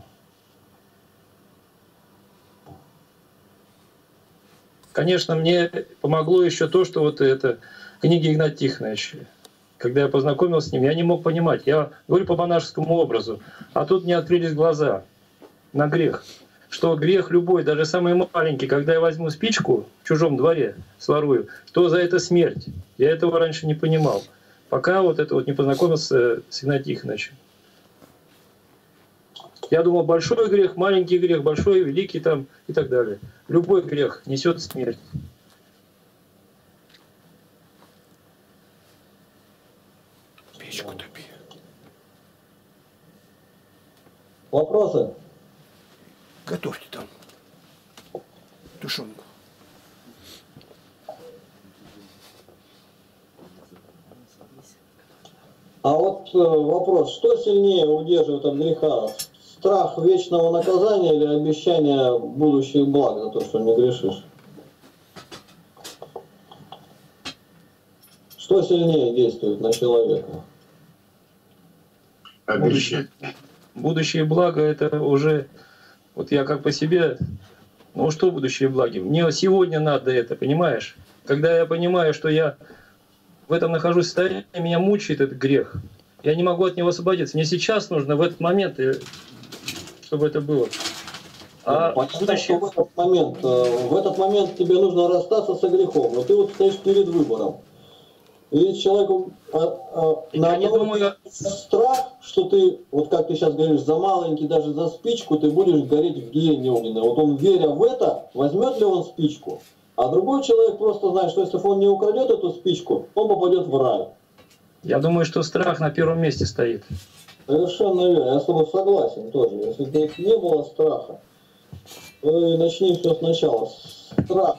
Конечно, мне помогло еще то, что вот это книги Игната Тихоновича. Когда я познакомился с ним, я не мог понимать. Я говорю по монашескому образу, а тут мне открылись глаза на грех. Что грех любой, даже самый маленький, когда я возьму спичку в чужом дворе, сворую, что за это смерть? Я этого раньше не понимал, пока вот это вот не познакомился с Игнатием Тихоновичем. Я думал, большой грех, маленький грех, большой, великий там и так далее. Любой грех несет смерть. Печку топи. Вопросы? Готовьте там тушенку. А вот э, вопрос, что сильнее удерживает от греха? Страх вечного наказания или обещание будущих благ за то, что не грешишь? Что сильнее действует на человека? Будущее, будущее благо — это уже, вот я как по себе, ну что будущее благи? Мне сегодня надо это, понимаешь? Когда я понимаю, что я в этом нахожусь состоянии, меня мучает этот грех. Я не могу от него освободиться. Мне сейчас нужно в этот момент, чтобы это было. А Понятно, будущее... что в этот момент, в этот момент тебе нужно расстаться со грехом, но ты вот стоишь перед выбором. И человеку а, а, на не думаю... страх, что ты, вот как ты сейчас говоришь, за маленький, даже за спичку, ты будешь гореть в гиене огненной. Вот он, веря в это, возьмет ли он спичку? А другой человек просто знает, что если он не украдет эту спичку, он попадет в рай. Я думаю, что страх на первом месте стоит. Совершенно верно. Я с тобой согласен тоже. Если бы не было страха, то и начни все сначала. Страх.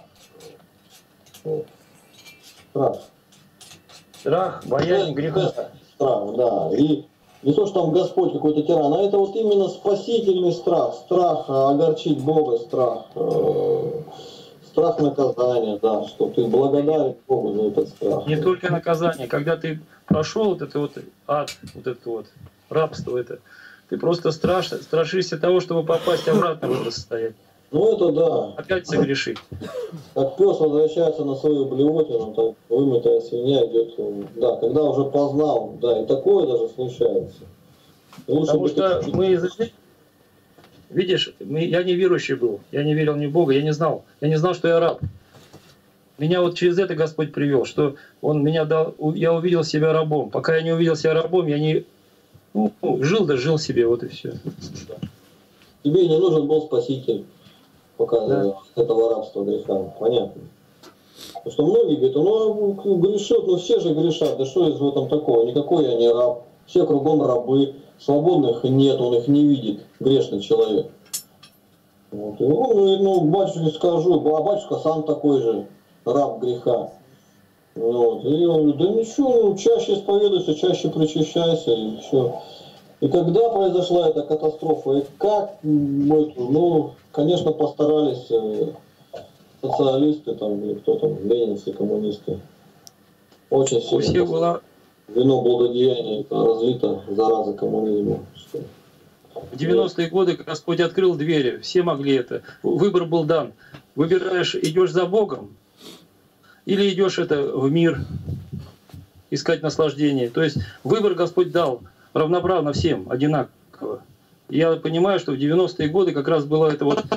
Страх. Страх, боязнь греха. Страх, да. И не то, что там Господь какой-то тиран, а это вот именно спасительный страх. Страх огорчить Бога, страх. Э, страх наказания, да, что ты благодарен Богу за этот страх. Не только наказание. Когда ты прошел вот это вот ад, вот это вот рабство, это, ты просто страш, страшишься того, чтобы попасть обратно в это состояние. Ну это да. Опять согрешить. Как пес возвращается на свою блевотину, так вымытая свинья идет. Да, когда уже познал, да, и такое даже случается. Лучше Потому что ты... мы, видишь, мы, я не верующий был, я не верил ни в Бога, я не знал, я не знал, что я раб. Меня вот через это Господь привел, что Он меня дал, я увидел себя рабом. Пока я не увидел себя рабом, я не, ну, жил да жил себе, вот и все. Тебе не нужен был спаситель, пока да. этого рабства греха, понятно. Потому что многие говорят, ну грешат, ну все же грешат, да что из в этом такого, никакой я не раб, все кругом рабы, свободных нет, он их не видит, грешный человек. Вот. И он говорит, ну батюшке скажу, а батюшка сам такой же, раб греха. Вот. И он говорит, да ничего, ну, чаще исповедуйся, чаще причащайся, и все. И когда произошла эта катастрофа, и как, ну, конечно, постарались социалисты, там, или кто там, ленинцы, коммунисты, очень сильно. У всех была... Вино благодеяния разлито, зараза коммунизма. В девяностые годы Господь открыл двери, все могли это. Выбор был дан. Выбираешь, идешь за Богом, или идешь это в мир, искать наслаждение. То есть выбор Господь дал равноправно всем, одинаково. Я понимаю, что в девяностые годы как раз было это вот,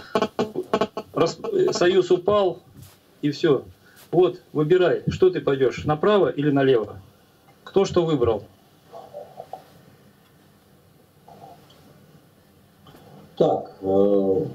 союз упал, и все. Вот, выбирай, что ты пойдешь, направо или налево. Кто что выбрал? Так, э,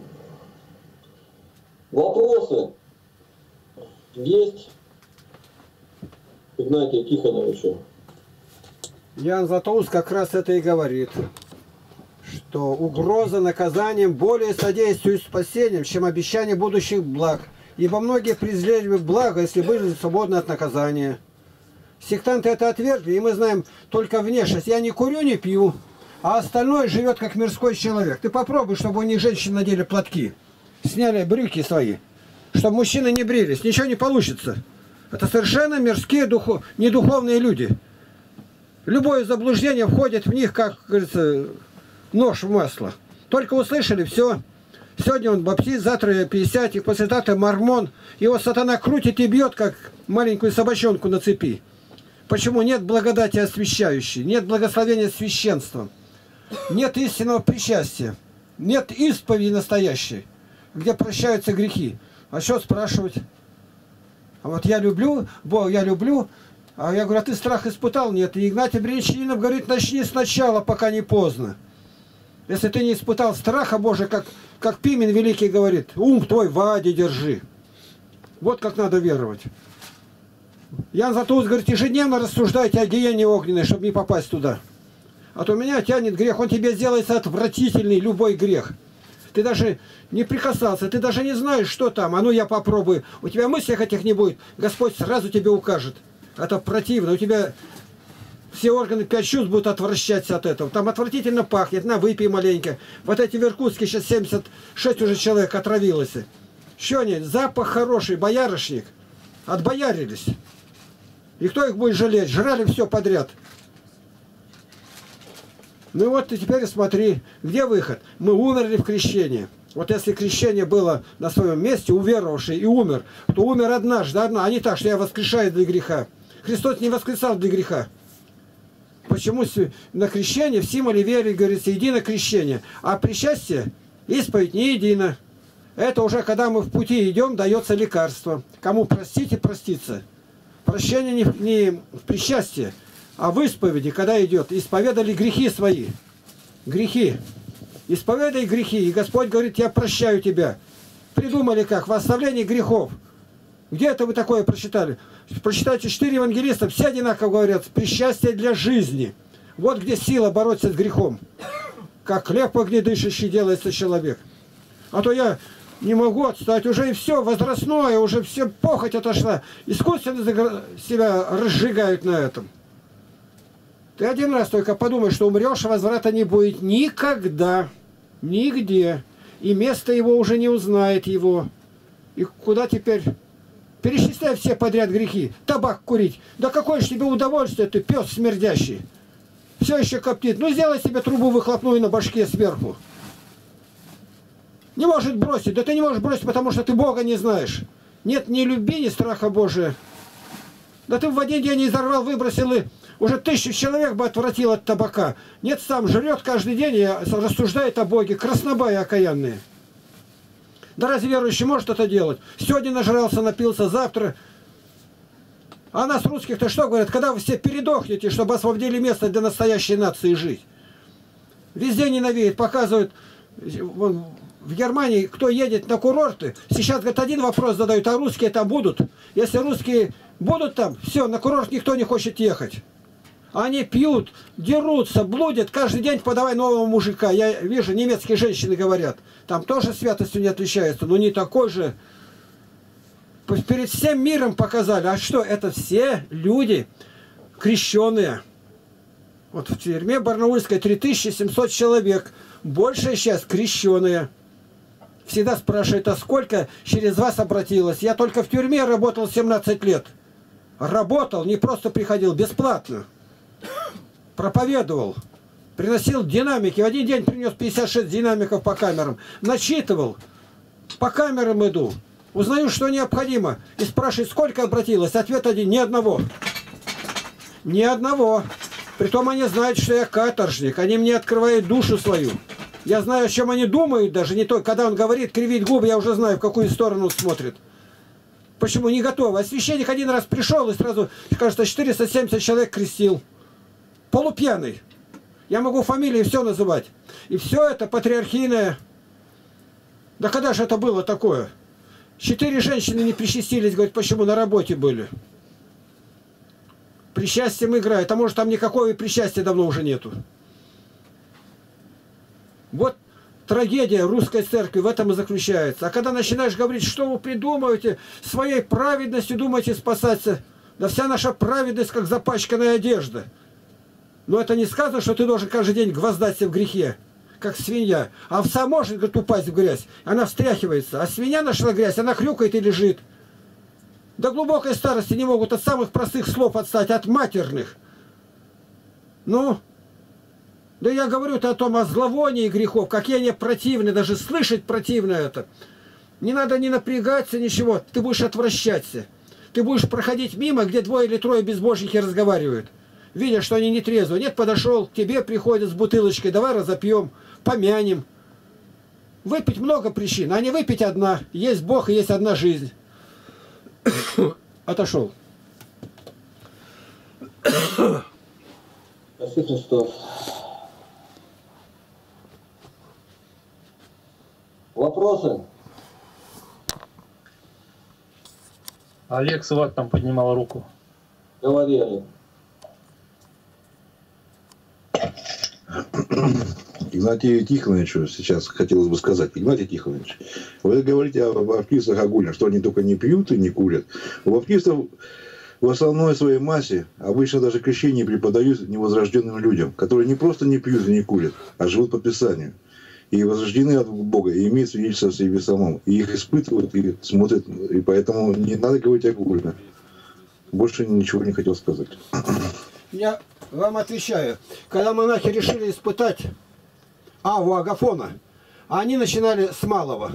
вопросы есть? Игнатия Тихоновича. Ян Златоуст как раз это и говорит, что угроза наказанием более содействует спасением, чем обещание будущих благ. Ибо многие презрели бы благо, если были свободны от наказания. Сектанты это отвергли, и мы знаем только внешность. Я не курю, не пью, а остальное живет как мирской человек. Ты попробуй, чтобы у них женщины надели платки, сняли брюки свои, чтобы мужчины не брились. Ничего не получится. Это совершенно мирские, духов... недуховные люди. Любое заблуждение входит в них, как говорится, нож в масло. Только услышали, все. Сегодня он баптист, завтра пятидесятник, послезавтра мормон. Его сатана крутит и бьет, как маленькую собачонку на цепи. Почему? Нет благодати освящающей, нет благословения священством, нет истинного причастия, нет исповеди настоящей, где прощаются грехи. А что спрашивать? А вот я люблю, Бог, я люблю, а я говорю, а ты страх испытал? Нет. И Игнатий Бринчанинов говорит, начни сначала, пока не поздно. Если ты не испытал страха Божия, как, как Пимен Великий говорит, ум твой в аде держи. Вот как надо веровать. Ян Златоуст говорит, ежедневно рассуждайте о гиене огненной, чтобы не попасть туда. А то меня тянет грех, он тебе сделается отвратительный, любой грех. Ты даже не прикасался, ты даже не знаешь, что там. А ну я попробую. У тебя мыслей этих не будет. Господь сразу тебе укажет. Это противно. У тебя все органы пять чувств будут отвращаться от этого. Там отвратительно пахнет. На, выпей маленько. Вот эти в Иркутске сейчас семьдесят шесть уже человек отравилось. Что они? Запах хороший, боярышник. Отбоярились. И кто их будет жалеть? Жрали все подряд. Ну вот и теперь смотри, где выход? Мы умерли в крещении. Вот если крещение было на своем месте, уверовавший и умер, то умер однажды, одна, а не так, что я воскрешаю для греха. Христос не воскресал для греха. Почему на крещение в символе веры говорится едино крещение, а причастие, исповедь не едино. Это уже когда мы в пути идем, дается лекарство. Кому простить и проститься. Прощение не, не в причастии, а в исповеди, когда идет. Исповедали грехи свои. Грехи. Исповедай грехи. И Господь говорит, я прощаю тебя. Придумали как? В оставлении грехов. Где это вы такое прочитали? Прочитайте четыре евангелиста, все одинаково говорят. Причастие для жизни. Вот где сила бороться с грехом. Как хлеб огнедышащий делается человек. А то я... не могу отстать, уже и все, возрастное, уже все похоть отошла. Искусственно себя разжигают на этом. Ты один раз только подумай, что умрешь, возврата не будет никогда, нигде. И место его уже не узнает его. И куда теперь? Перечисляй все подряд грехи. Табак курить. Да какое же тебе удовольствие, ты пес смердящий. Все еще коптит. Ну сделай себе трубу выхлопную на башке сверху. Не может бросить. Да ты не можешь бросить, потому что ты Бога не знаешь. Нет ни любви, ни страха Божия. Да ты в один день изорвал, выбросил, и уже тысячу человек бы отвратил от табака. Нет, сам жрет каждый день и рассуждает о Боге. Краснобаи окаянные. Да разве верующий может это делать? Сегодня нажрался, напился, завтра. А нас, русских-то, что говорят? Когда вы все передохнете, чтобы освободили место для настоящей нации жить. Везде ненавидят, показывают... Вон, в Германии, кто едет на курорты, сейчас, говорит, один вопрос задают, а русские там будут? Если русские будут там, все, на курорт никто не хочет ехать. Они пьют, дерутся, блудят, каждый день подавай нового мужика. Я вижу, немецкие женщины говорят, там тоже святостью не отличается, но не такой же. Перед всем миром показали, а что, это все люди крещенные. Вот в тюрьме Барнаульской три тысячи семьсот человек, большая часть крещенные. Всегда спрашивают, а сколько через вас обратилось? Я только в тюрьме работал семнадцать лет. Работал, не просто приходил, бесплатно. Проповедовал, приносил динамики. В один день принес пятьдесят шесть динамиков по камерам. Начитывал, по камерам иду. Узнаю, что необходимо. И спрашиваю, сколько обратилось? Ответ один, ни одного. Ни одного. Притом они знают, что я каторжник. Они мне открывают душу свою. Я знаю, о чем они думают даже. Не то, когда он говорит, кривит губы, я уже знаю, в какую сторону он смотрит. Почему не готовы? А священник один раз пришел и сразу, кажется, четыреста семьдесят человек крестил. Полупьяный. Я могу фамилии все называть. И все это патриархийное. Да когда же это было такое? Четыре женщины не причастились, говорят, почему на работе были. Причастием играют. А может, там никакого и причастия давно уже нету. Вот трагедия русской церкви в этом и заключается. А когда начинаешь говорить, что вы придумываете, своей праведностью думаете спасаться, да вся наша праведность, как запачканная одежда. Но это не сказано, что ты должен каждый день гвоздаться в грехе, как свинья. А овца может, говорит, упасть в грязь, она встряхивается. А свинья нашла грязь, она хрюкает и лежит. До глубокой старости не могут от самых простых слов отстать, от матерных. Ну, да я говорю-то о том, о зловонии грехов, какие они противны, даже слышать противно это. Не надо не напрягаться, ничего, ты будешь отвращаться. Ты будешь проходить мимо, где двое или трое безбожники разговаривают. Видя, что они не трезвы. Нет, подошел, к тебе приходят с бутылочкой, давай разопьем, помянем. Выпить много причин, а не выпить одна. Есть Бог и есть одна жизнь. Отошел. Спасибо, Христос. Вопросы? Олег Сват там поднимал руку. Говорили. Игнатию Тихоновичу сейчас хотелось бы сказать. Игнатий Тихонович, вы говорите о баптистах огульно, что они только не пьют и не курят. У баптистов в основной своей массе обычно даже крещение преподают невозрожденным людям, которые не просто не пьют и не курят, а живут по Писанию. И возрождены от Бога, и имеют свидетельство в себе самом. И их испытывают, и смотрят. И поэтому не надо говорить огульно. Больше ничего не хотел сказать. Я вам отвечаю. Когда монахи решили испытать Аву Агафона, они начинали с малого.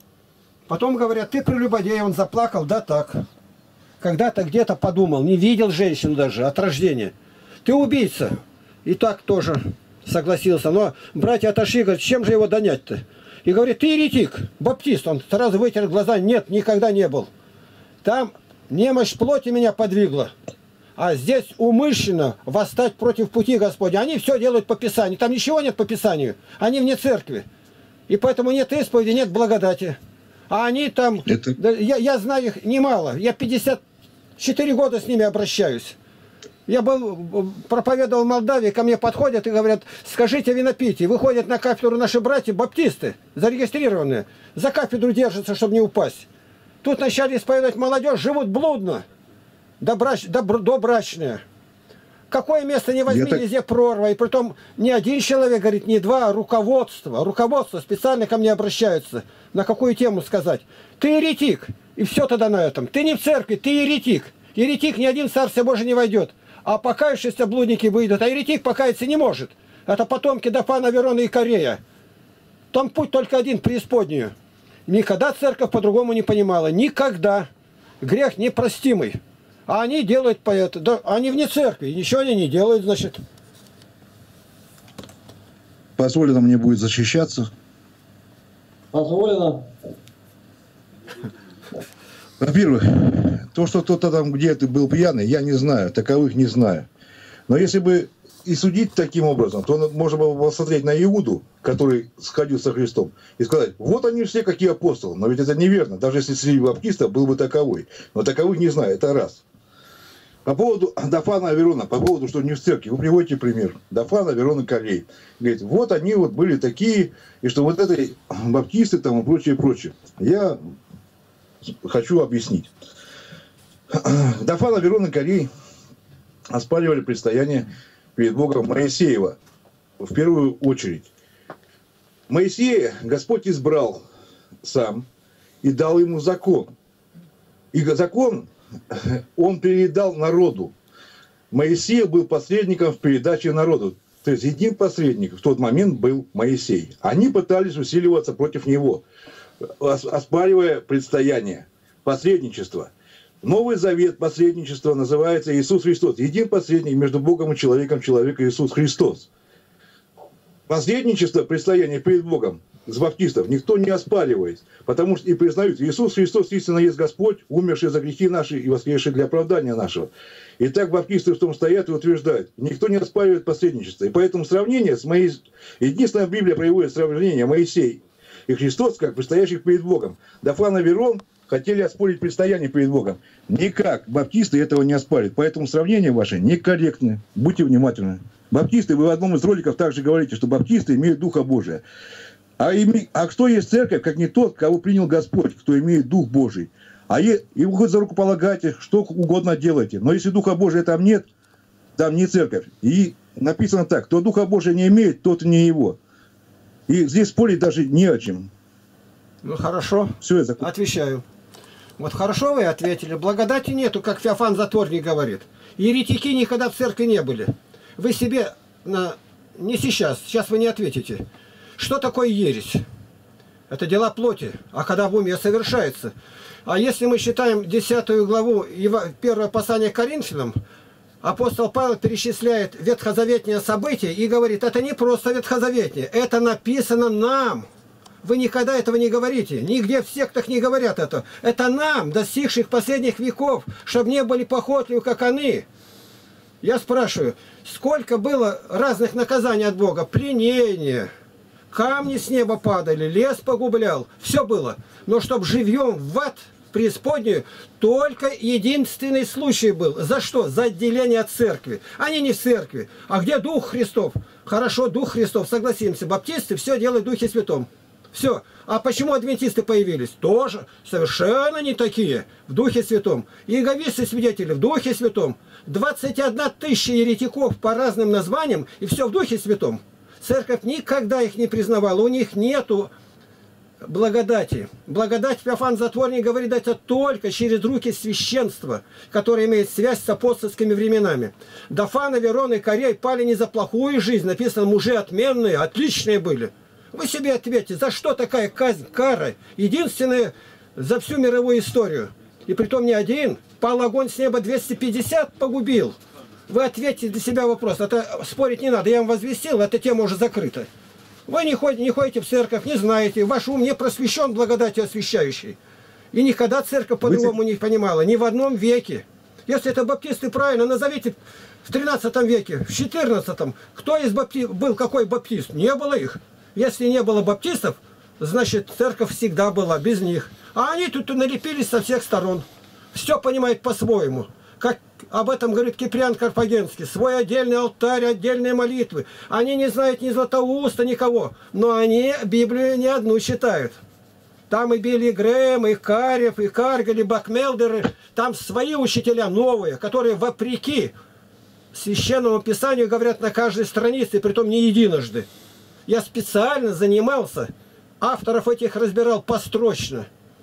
Потом говорят, ты прелюбодей, он заплакал, да так. Когда-то где-то подумал, не видел женщину даже от рождения. Ты убийца. И так тоже согласился. Но братья отошли, говорят, чем же его донять-то? И говорит, ты еретик, баптист. Он сразу вытер глаза, нет, никогда не был. Там немощь плоти меня подвигла. А здесь умышленно восстать против пути Господня. Они все делают по Писанию. Там ничего нет по Писанию. Они вне церкви. И поэтому нет исповеди, нет благодати. А они там... Это... Да, я, я знаю их немало. Я пятьдесят четыре года с ними обращаюсь. Я был, проповедовал в Молдавии, ко мне подходят и говорят, скажите винопитие. Выходят на кафедру наши братья, баптисты, зарегистрированные. За кафедру держатся, чтобы не упасть. Тут начали исповедовать молодежь, живут блудно. Добрач, добр, добрачные. Какое место не возьми, так... везде прорва. И притом не один человек говорит, не два, а руководство. Руководство специально ко мне обращаются. На какую тему сказать? Ты еретик. И все тогда на этом. Ты не в церкви, ты еретик. Еретик ни один в Царствие Божие не войдет. А покаявшиеся блудники выйдут. А еретик покаяться не может. Это потомки Дафана, Верона и Корея. Там путь только один, преисподнюю. Никогда церковь по-другому не понимала. Никогда. Грех непростимый. А они делают по это. Да, они вне церкви. Ничего они не делают, значит. Позволено мне будет защищаться. Позволено. Во-первых, то, что кто-то там где-то был пьяный, я не знаю. Таковых не знаю. Но если бы и судить таким образом, то можно было посмотреть на Иуду, который сходил со Христом, и сказать, вот они все какие апостолы. Но ведь это неверно, даже если среди баптистов был бы таковой. Но таковых не знаю, это раз. По поводу Дафана Аверона, по поводу, что не в церкви, вы приводите пример. Дафан Аверон и Корей. Говорит, вот они вот были такие, и что вот это баптисты там и прочее, прочее. Я хочу объяснить. Дафан Аверон и Корей оспаривали предстояние перед Богом Моисеева. В первую очередь. Моисея Господь избрал сам и дал ему закон. И закон он передал народу. Моисей был посредником в передаче народу. То есть един посредник в тот момент был Моисей. Они пытались усиливаться против него, оспаривая предстояние, посредничество. Новый завет посредничества называется Иисус Христос. Един посредник между Богом и человеком, человек Иисус Христос. Посредничество, предстояние перед Богом с баптистов никто не оспаривает, потому что и признают, Иисус Христос истинно есть Господь, умерший за грехи наши и воскресший для оправдания нашего. И так баптисты в том стоят и утверждают. Никто не оспаривает посредничество. И поэтому сравнение с Моисеем, единственная Библия приводит сравнение Моисей и Христос как предстоящих перед Богом. Дафан Аверон хотели оспорить предстояние перед Богом. Никак баптисты этого не оспарят. Поэтому сравнение ваше некорректны. Будьте внимательны. Баптисты, вы в одном из роликов также говорите, что баптисты имеют Духа Божия. А, име... а кто есть церковь, как не тот, кого принял Господь, кто имеет Дух Божий? А е... и вы хоть за руку полагаете, что угодно делаете. Но если Духа Божия там нет, там не церковь. И написано так, кто Духа Божия не имеет, тот не его. И здесь спорить даже не о чем. Ну хорошо, все, я закон... отвечаю. Вот хорошо вы ответили. Благодати нету, как Феофан Затворник говорит. Еретики никогда в церкви не были. Вы себе, на... не сейчас, сейчас вы не ответите. Что такое ересь? Это дела плоти, а когда в уме совершается. А если мы считаем десятую главу первого послания к Коринфянам, апостол Павел перечисляет ветхозаветные события и говорит, это не просто ветхозаветные, это написано нам. Вы никогда этого не говорите, нигде в сектах не говорят это. Это нам, достигших последних веков, чтобы не были похотливы, как они. Я спрашиваю, сколько было разных наказаний от Бога? Пленение, камни с неба падали, лес погублял, все было. Но чтобы живьем в ад, преисподнюю, только единственный случай был. За что? За отделение от церкви. Они не в церкви. А где Дух Христов? Хорошо, Дух Христов, согласимся. Баптисты все делают в Духе Святом. Все. А почему адвентисты появились? Тоже совершенно не такие. В Духе Святом. Иеговисты свидетели в Духе Святом. двадцать одна тысяча еретиков по разным названиям, и все в Духе Святом. Церковь никогда их не признавала. У них нету благодати. Благодать, Феофан Затворник говорит, это только через руки священства, которое имеет связь с апостольскими временами. Дафан, Аверон и Корей пали не за плохую жизнь. Написано, мужи отменные, отличные были. Вы себе ответьте, за что такая казнь, кара? Единственная за всю мировую историю. И притом не один. Пал огонь с неба, двести пятьдесят погубил. Вы ответьте для себя вопрос. Это спорить не надо. Я вам возвестил, эта тема уже закрыта. Вы не ходите, не ходите в церковь, не знаете. Ваш ум не просвещен благодатью освящающей. И никогда церковь по-другому не понимала. Ни в одном веке. Если это баптисты правильно, назовите в тринадцатом веке, в четырнадцатом. Кто из бапти... был какой баптист? Не было их. Если не было баптистов, значит, церковь всегда была без них. А они тут налепились со всех сторон. Все понимают по-своему. Как об этом говорит Киприан Карфагенский. Свой отдельный алтарь, отдельные молитвы. Они не знают ни Златоуста, никого. Но они Библию не одну читают. Там и Билли Грэм, и Карев, и Каргель, и Бакмелдеры. Там свои учителя новые, которые вопреки Священному Писанию говорят на каждой странице, притом не единожды. Я специально занимался, авторов этих разбирал построчно.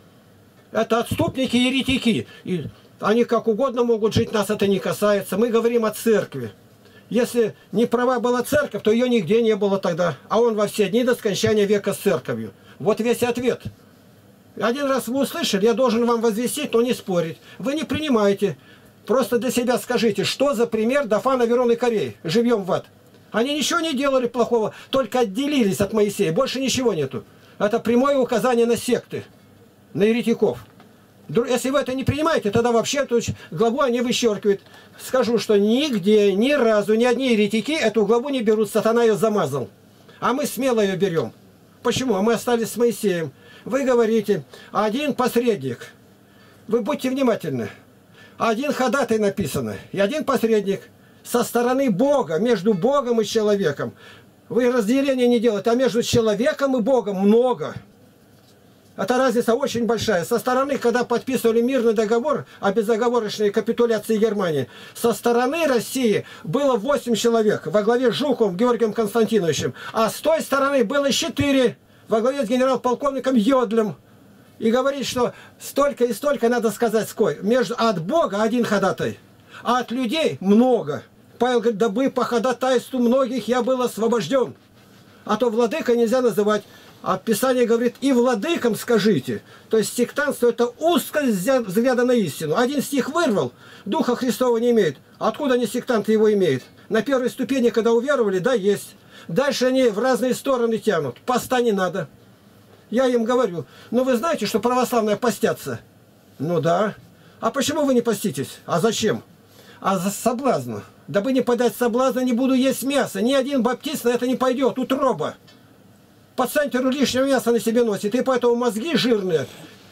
Это отступники и еретики. И они как угодно могут жить, нас это не касается. Мы говорим о церкви. Если не права была церковь, то ее нигде не было тогда. А он во все дни до скончания века с церковью. Вот весь ответ. Один раз вы услышали, я должен вам возвестить, но не спорить. Вы не принимаете. Просто для себя скажите, что за пример Дафан, Аверон и Корей? Живьем в ад. Они ничего не делали плохого, только отделились от Моисея. Больше ничего нету. Это прямое указание на секты, на еретиков. Если вы это не принимаете, тогда вообще эту главу они вычеркивают. Скажу, что нигде, ни разу, ни одни еретики эту главу не берут, сатана ее замазал. А мы смело ее берем. Почему? А мы остались с Моисеем. Вы говорите, один посредник. Вы будьте внимательны. Один ходатай написано, и один посредник со стороны Бога, между Богом и человеком. Вы разделения не делаете, а между человеком и Богом много. Эта разница очень большая. Со стороны, когда подписывали мирный договор о безоговорочной капитуляции Германии, со стороны России было восемь человек во главе с Жуковым Георгием Константиновичем, а с той стороны было четыре во главе с генерал-полковником Йодлем. И говорит, что столько и столько, надо сказать, сколько. Между, от Бога один ходатай, а от людей много. Павел говорит, дабы по ходатайству многих я был освобожден. А то владыка нельзя называть. А Писание говорит, и владыкам скажите. То есть сектантство — это узкость взгляда на истину. Один стих вырвал, Духа Христова не имеет. Откуда они, сектанты, его имеют? На первой ступени, когда уверовали, да, есть. Дальше они в разные стороны тянут. Поста не надо. Я им говорю, ну вы знаете, что православные постятся? Ну да. А почему вы не поститесь? А зачем? А за соблазну. Дабы не подать соблазна, не буду есть мясо. Ни один баптист на это не пойдет. Утроба. Пациент лишнего мяса на себе носит. И поэтому мозги жирные,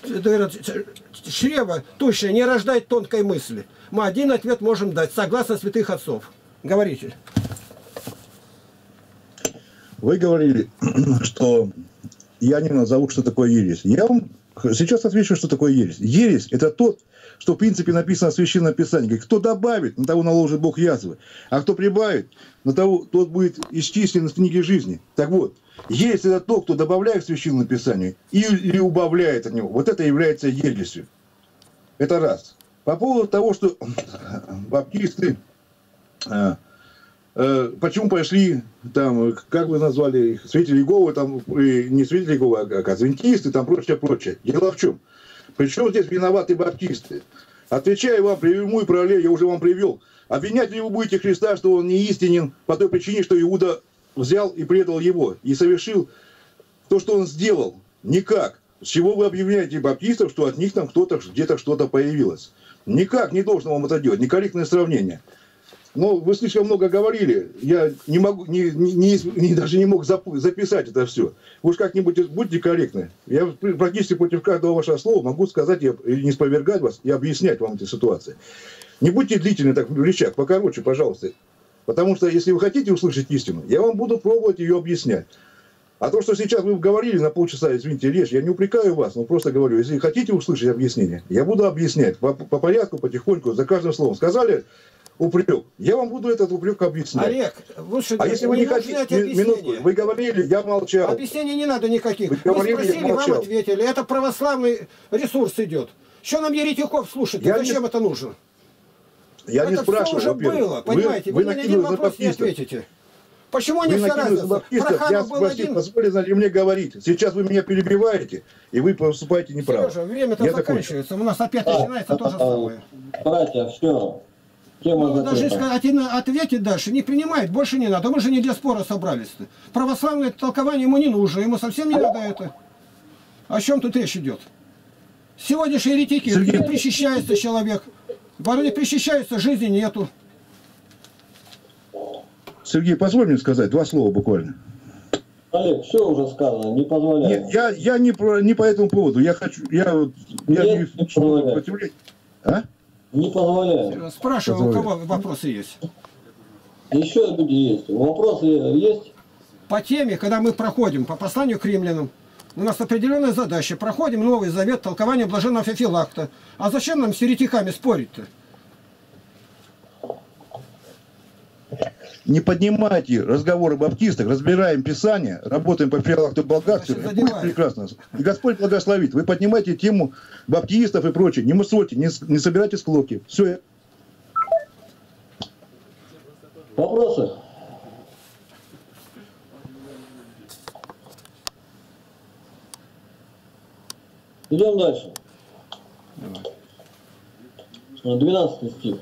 чрево тущее, не рождает тонкой мысли. Мы один ответ можем дать, согласно святых отцов. Говорите. Вы говорили, что я не назову, что такое ересь. Я вам сейчас отвечу, что такое ересь. Ересь – это тот, что в принципе написано в Священном Писании. Говорит, кто добавит, на того наложит Бог язвы. А кто прибавит, на того тот будет исчислен из книги жизни. Так вот, ересь – это тот, кто добавляет в Священном Писании или убавляет от него. Вот это является ересью. Это раз. По поводу того, что баптисты... Почему пошли там, как вы назвали их, свидетели Иеговы, там, не свидетели Иеговы, а адвентисты, там прочее, прочее. Дело в чем? Причем здесь виноваты баптисты? Отвечаю вам прямую параллель, я уже вам привел. Обвинять ли вы будете Христа, что он не истинен по той причине, что Иуда взял и предал его, и совершил то, что он сделал? Никак. С чего вы объявляете баптистов, что от них там кто-то где-то что-то появилось? Никак не должно вам это делать, некорректное сравнение. Но вы слишком много говорили, я не могу, не, не, не, даже не мог записать это все. Вы уж как-нибудь будьте корректны. Я практически против каждого вашего слова могу сказать, и не спровергать вас, и объяснять вам эти ситуации. Не будьте длительны так в речах, покороче, пожалуйста. Потому что если вы хотите услышать истину, я вам буду пробовать ее объяснять. А то, что сейчас вы говорили на полчаса, извините, речь, я не упрекаю вас, но просто говорю, если хотите услышать объяснение, я буду объяснять по, по порядку, потихоньку, за каждым словом. Сказали упрек. Я вам буду этот упрек объяснять. Олег, лучше а если вы не хотите, минутку, вы говорили, я молчал. Объяснений не надо никаких. Вы, говорили, вы спросили, вам ответили. Это православный ресурс идет. Что нам еретиков слушать? Я Зачем не... это нужно? Я это не спрашиваю, все уже было, понимаете? Вы, вы, вы ни на один вопрос не ответите. Почему не вся разница? Я спросил, позволите мне говорить. Сейчас вы меня перебиваете, и вы поступаете неправильно. Сережа, время-то заканчивается. Такой. У нас опять а, начинается а, то же а, самое. Братья, все. Ну, вы должны сказать, ответить дальше. Не принимает, больше не надо. Мы же не для спора собрались-то. Православное толкование ему не нужно. Ему совсем не надо это. О чем тут речь идет? Сегодняшние еретики, не причащается человек. Вороне причащаются, жизни нету. Сергей, позволь мне сказать два слова буквально. Олег, все уже сказано, не позволяю. Нет, я, я не, про, не по этому поводу. Я хочу... Я, я Нет, не сопротивляюсь. А? Не позволяю. Спрашиваю, у кого вопросы есть? Еще люди есть. Вопросы есть? По теме, когда мы проходим, по посланию к римлянам, у нас определенная задача. Проходим Новый Завет, толкование блаженного Феофилакта. А зачем нам с еретиками спорить-то? Не поднимайте разговоры баптистов, разбираем Писание, работаем по Феофилакту Болгарскому, и будет прекрасно. И Господь благословит. Вы поднимаете тему баптистов и прочее, не мусольте, не, не собирайте склоки. Все. Вопросы? Идем дальше. двенадцатый стих.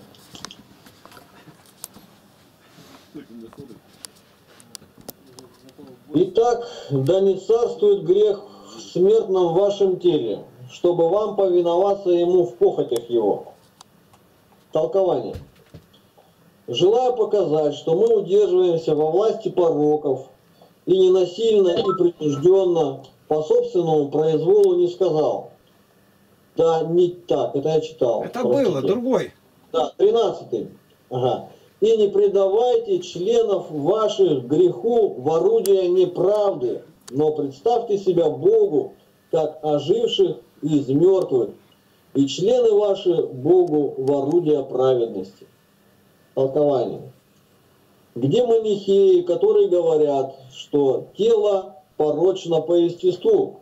Итак, да не царствует грех в смертном вашем теле, чтобы вам повиноваться ему в похотях его. Толкование. Желаю показать, что мы удерживаемся во власти пороков и не насильно и принужденно по собственному произволу не сказал. Да, не так, это я читал. Это простите. было, другой. Да, тринадцатый. Ага. И не предавайте членов ваших греху в орудие неправды, но представьте себя Богу, как оживших из мертвых, и члены ваши Богу в орудие праведности. Толкование. Где манихеи, которые говорят, что тело порочно по естеству?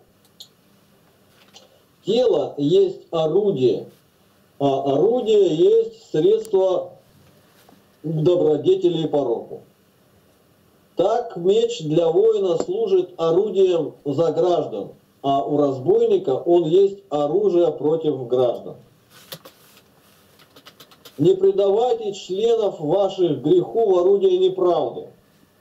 Тело есть орудие, а орудие есть средство к добродетели и пороку. Так меч для воина служит орудием за граждан, а у разбойника он есть оружие против граждан. Не предавайте членов ваших греху в орудие неправды.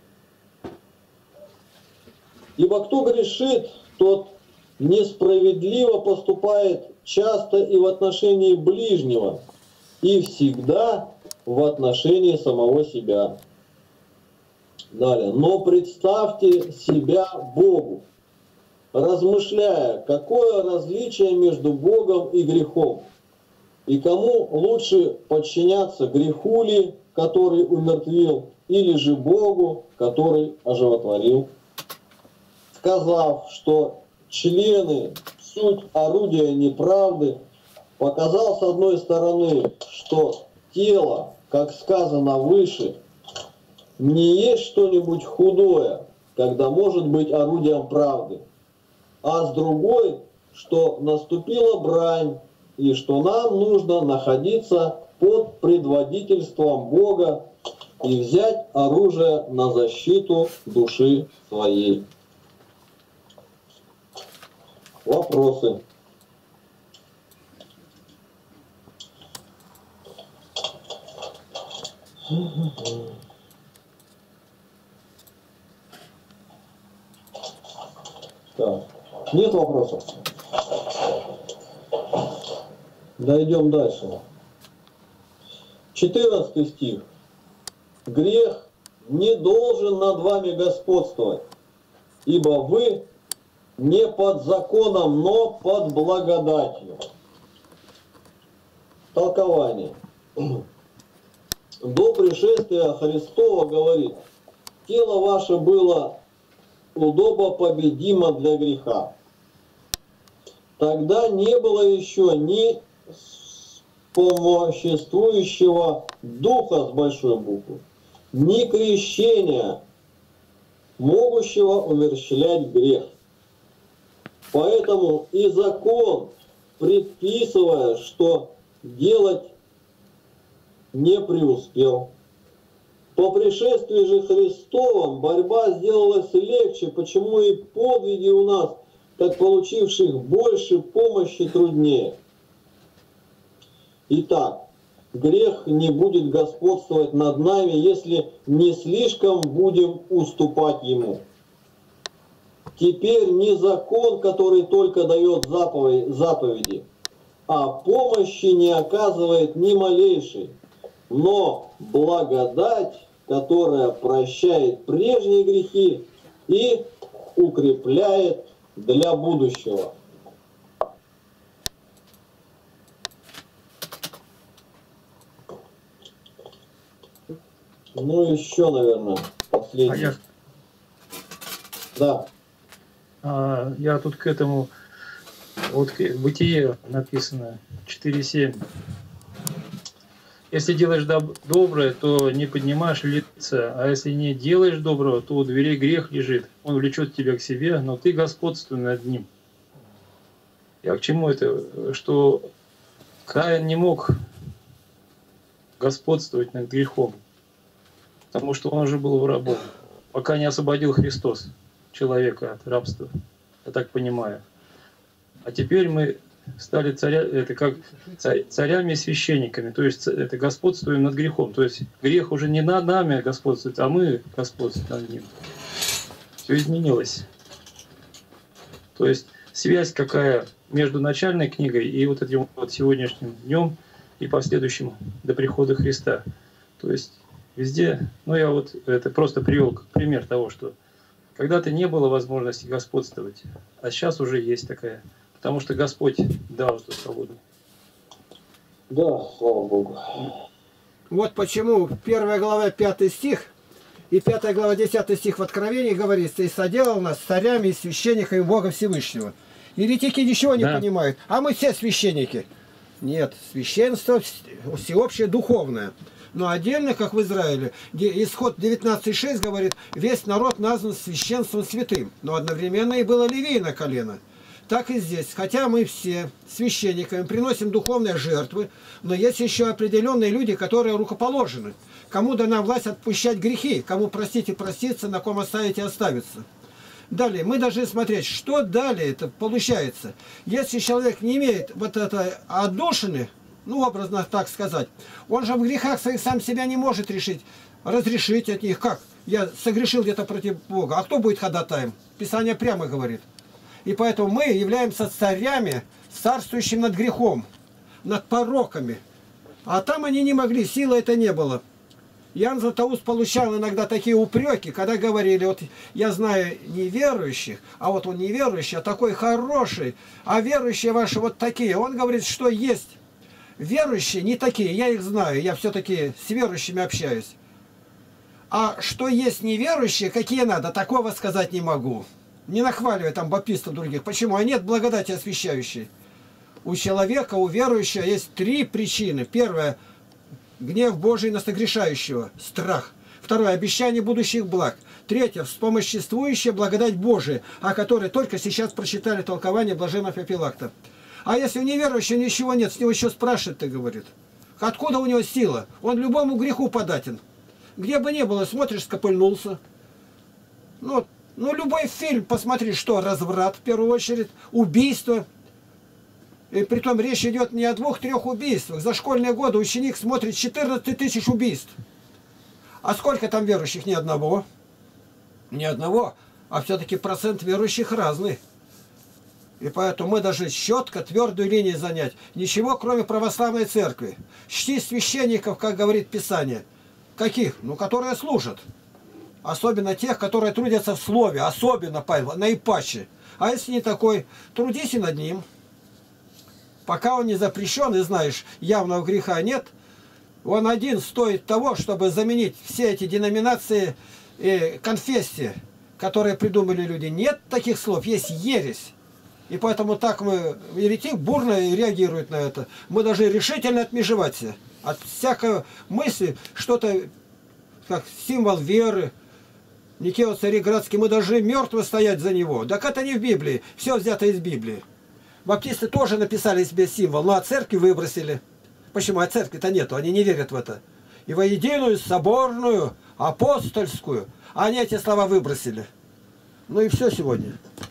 Ибо кто грешит, тот несправедливо поступает часто и в отношении ближнего, и всегда в отношении самого себя. Далее. Но представьте себя Богу, размышляя, какое различие между Богом и грехом, и кому лучше подчиняться, греху ли, который умертвил, или же Богу, который оживотворил. Сказав, что члены – суть орудия неправды, показал с одной стороны, что тело, как сказано выше, не есть что-нибудь худое, когда может быть орудием правды, а с другой, что наступила брань, и что нам нужно находиться под предводительством Бога и взять оружие на защиту души своей. Вопросы? Так. Нет вопросов? Дойдем дальше. четырнадцатый стих. Грех не должен над вами господствовать, ибо вы не под законом, но под благодатью. Толкование. До пришествия Христова, говорит, тело ваше было удобопобедимо для греха. Тогда не было еще ни помоществующего духа с большой буквы, ни крещения, могущего умерщвлять грех. Поэтому и закон, предписывая, что делать, не преуспел. По пришествии же Христовом борьба сделалась легче, почему и подвиги у нас, как получивших больше помощи, труднее. Итак, грех не будет господствовать над нами, если не слишком будем уступать ему. Теперь не закон, который только дает заповеди, а помощи не оказывает ни малейшей, но благодать, которая прощает прежние грехи и укрепляет для будущего. Ну, еще, наверное, последний. А я, да. а, я тут к этому, вот Бытие написано, четыре семь. Если делаешь доб- доброе, то не поднимаешь лица, а если не делаешь доброго, то у дверей грех лежит. Он влечет тебя к себе, но ты господствуй над ним. Я к чему это? Что Каин не мог господствовать над грехом, потому что он уже был рабом, пока не освободил Христос человека от рабства, я так понимаю. А теперь мы стали царя, это как царями и священниками, то есть это господствуем над грехом. То есть грех уже не над нами господствует, а мы господствуем над ним. Все изменилось. То есть связь какая между начальной книгой и вот этим вот сегодняшним днем и последующим до прихода Христа. То есть везде, ну я вот это просто привел пример того, что когда-то не было возможности господствовать, а сейчас уже есть такая, потому что Господь дал эту свободу. Да, слава Богу. Вот почему первая глава, пятый стих, и пятая глава, десятый стих в Откровении говорится: «И соделал нас царями и священниками Бога Всевышнего». Еретики ничего не да. понимают, а мы все священники. Нет, священство всеобщее духовное. Но отдельно, как в Израиле, исход девятнадцать шесть говорит: весь народ назван священством святым. Но одновременно и было левийное колено. Так и здесь. Хотя мы все священниками приносим духовные жертвы, но есть еще определенные люди, которые рукоположены. Кому дана власть отпущать грехи, кому простить и проститься, на ком оставить и оставиться. Далее, мы должны смотреть, что далее это получается. Если человек не имеет вот это отдушины, ну, образно так сказать, он же в грехах своих сам себя не может решить, разрешить от них. Как? Я согрешил где-то против Бога. А кто будет ходатаем? Писание прямо говорит. И поэтому мы являемся царями, царствующим над грехом, над пороками. А там они не могли, силы это не было. Ян Златоуст получал иногда такие упреки, когда говорили: вот я знаю неверующих, а вот он неверующий, а такой хороший, а верующие ваши вот такие. Он говорит, что есть верующие не такие, я их знаю, я все-таки с верующими общаюсь. А что есть неверующие, какие надо, такого сказать не могу. Не нахваливая там баптистов других. Почему? А нет благодати освящающей. У человека, у верующего есть три причины. Первое — гнев Божий на согрешающего, страх. Второе — обещание будущих благ. Третье — вспомоществующая благодать Божия, о которой только сейчас прочитали толкование блаженного Феофилакта. А если у неверующего ничего нет, с него еще спрашивать-то, говорит. Откуда у него сила? Он любому греху податен. Где бы ни было, смотришь, скопыльнулся. Ну, ну, любой фильм, посмотри, что разврат, в первую очередь, убийство. И притом речь идет не о двух-трех убийствах. За школьные годы ученик смотрит четырнадцать тысяч убийств. А сколько там верующих? Ни одного. Ни одного. А все-таки процент верующих разный. И поэтому мы должны четко, твердую линию занять. Ничего, кроме православной церкви. Чти священников, как говорит Писание. Каких? Ну, которые служат. Особенно тех, которые трудятся в слове. Особенно, Павел, наипаче. А если не такой, трудись и над ним. Пока он не запрещен, и знаешь, явного греха нет, он один стоит того, чтобы заменить все эти деноминации и конфессии, которые придумали люди. Нет таких слов, есть ересь. И поэтому так мы, еретик бурно реагирует на это. Мы должны решительно отмежеваться от всякой мысли, что-то как символ веры. Никео Цареградский, мы должны мертво стоять за него. Так это не в Библии, все взято из Библии. Баптисты тоже написали себе символ, но от церкви выбросили. Почему? А церкви-то нету, они не верят в это. И во единую, соборную, апостольскую. Они эти слова выбросили. Ну и все сегодня.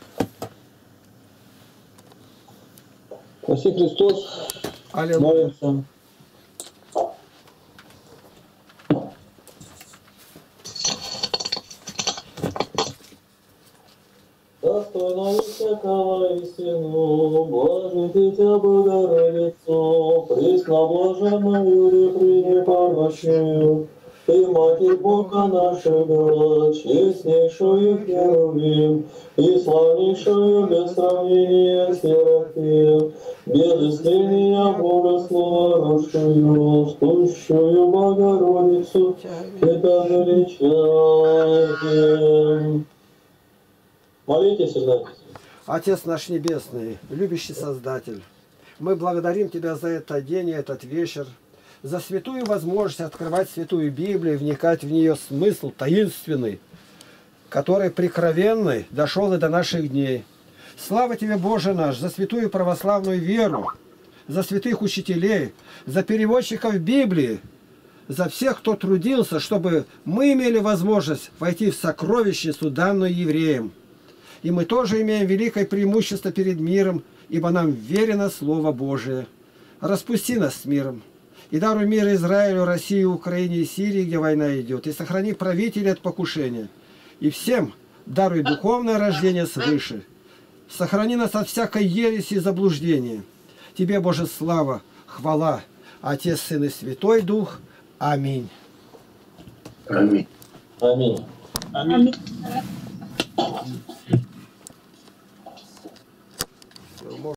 Спаси Христос. Аллилуйя. Молимся. Достойно всякого истину, блажите Тебя, Богородицу, пресноблаженную репринепорочную, Ты, Матерь Бога нашего, честнейшую Херувим, и славнейшую без сравнения Серафим, без искрения Бога Слова рожшую, сущую Богородицу, Тебя величаем. Молитесь и знайте. Отец наш Небесный, любящий Создатель, мы благодарим Тебя за это день и этот вечер, за святую возможность открывать Святую Библию, вникать в нее смысл таинственный, который прикровенный дошел и до наших дней. Слава Тебе, Боже наш, за святую православную веру, за святых учителей, за переводчиков Библии, за всех, кто трудился, чтобы мы имели возможность войти в сокровищницу, данную евреям. И мы тоже имеем великое преимущество перед миром, ибо нам верено Слово Божие. Распусти нас с миром. И даруй мир Израилю, России, Украине и Сирии, где война идет. И сохрани правителей от покушения. И всем даруй духовное рождение свыше. Сохрани нас от всякой ереси и заблуждения. Тебе, Боже, слава, хвала, Отец, Сын и Святой Дух. Аминь. Аминь. Аминь. Аминь. Аминь.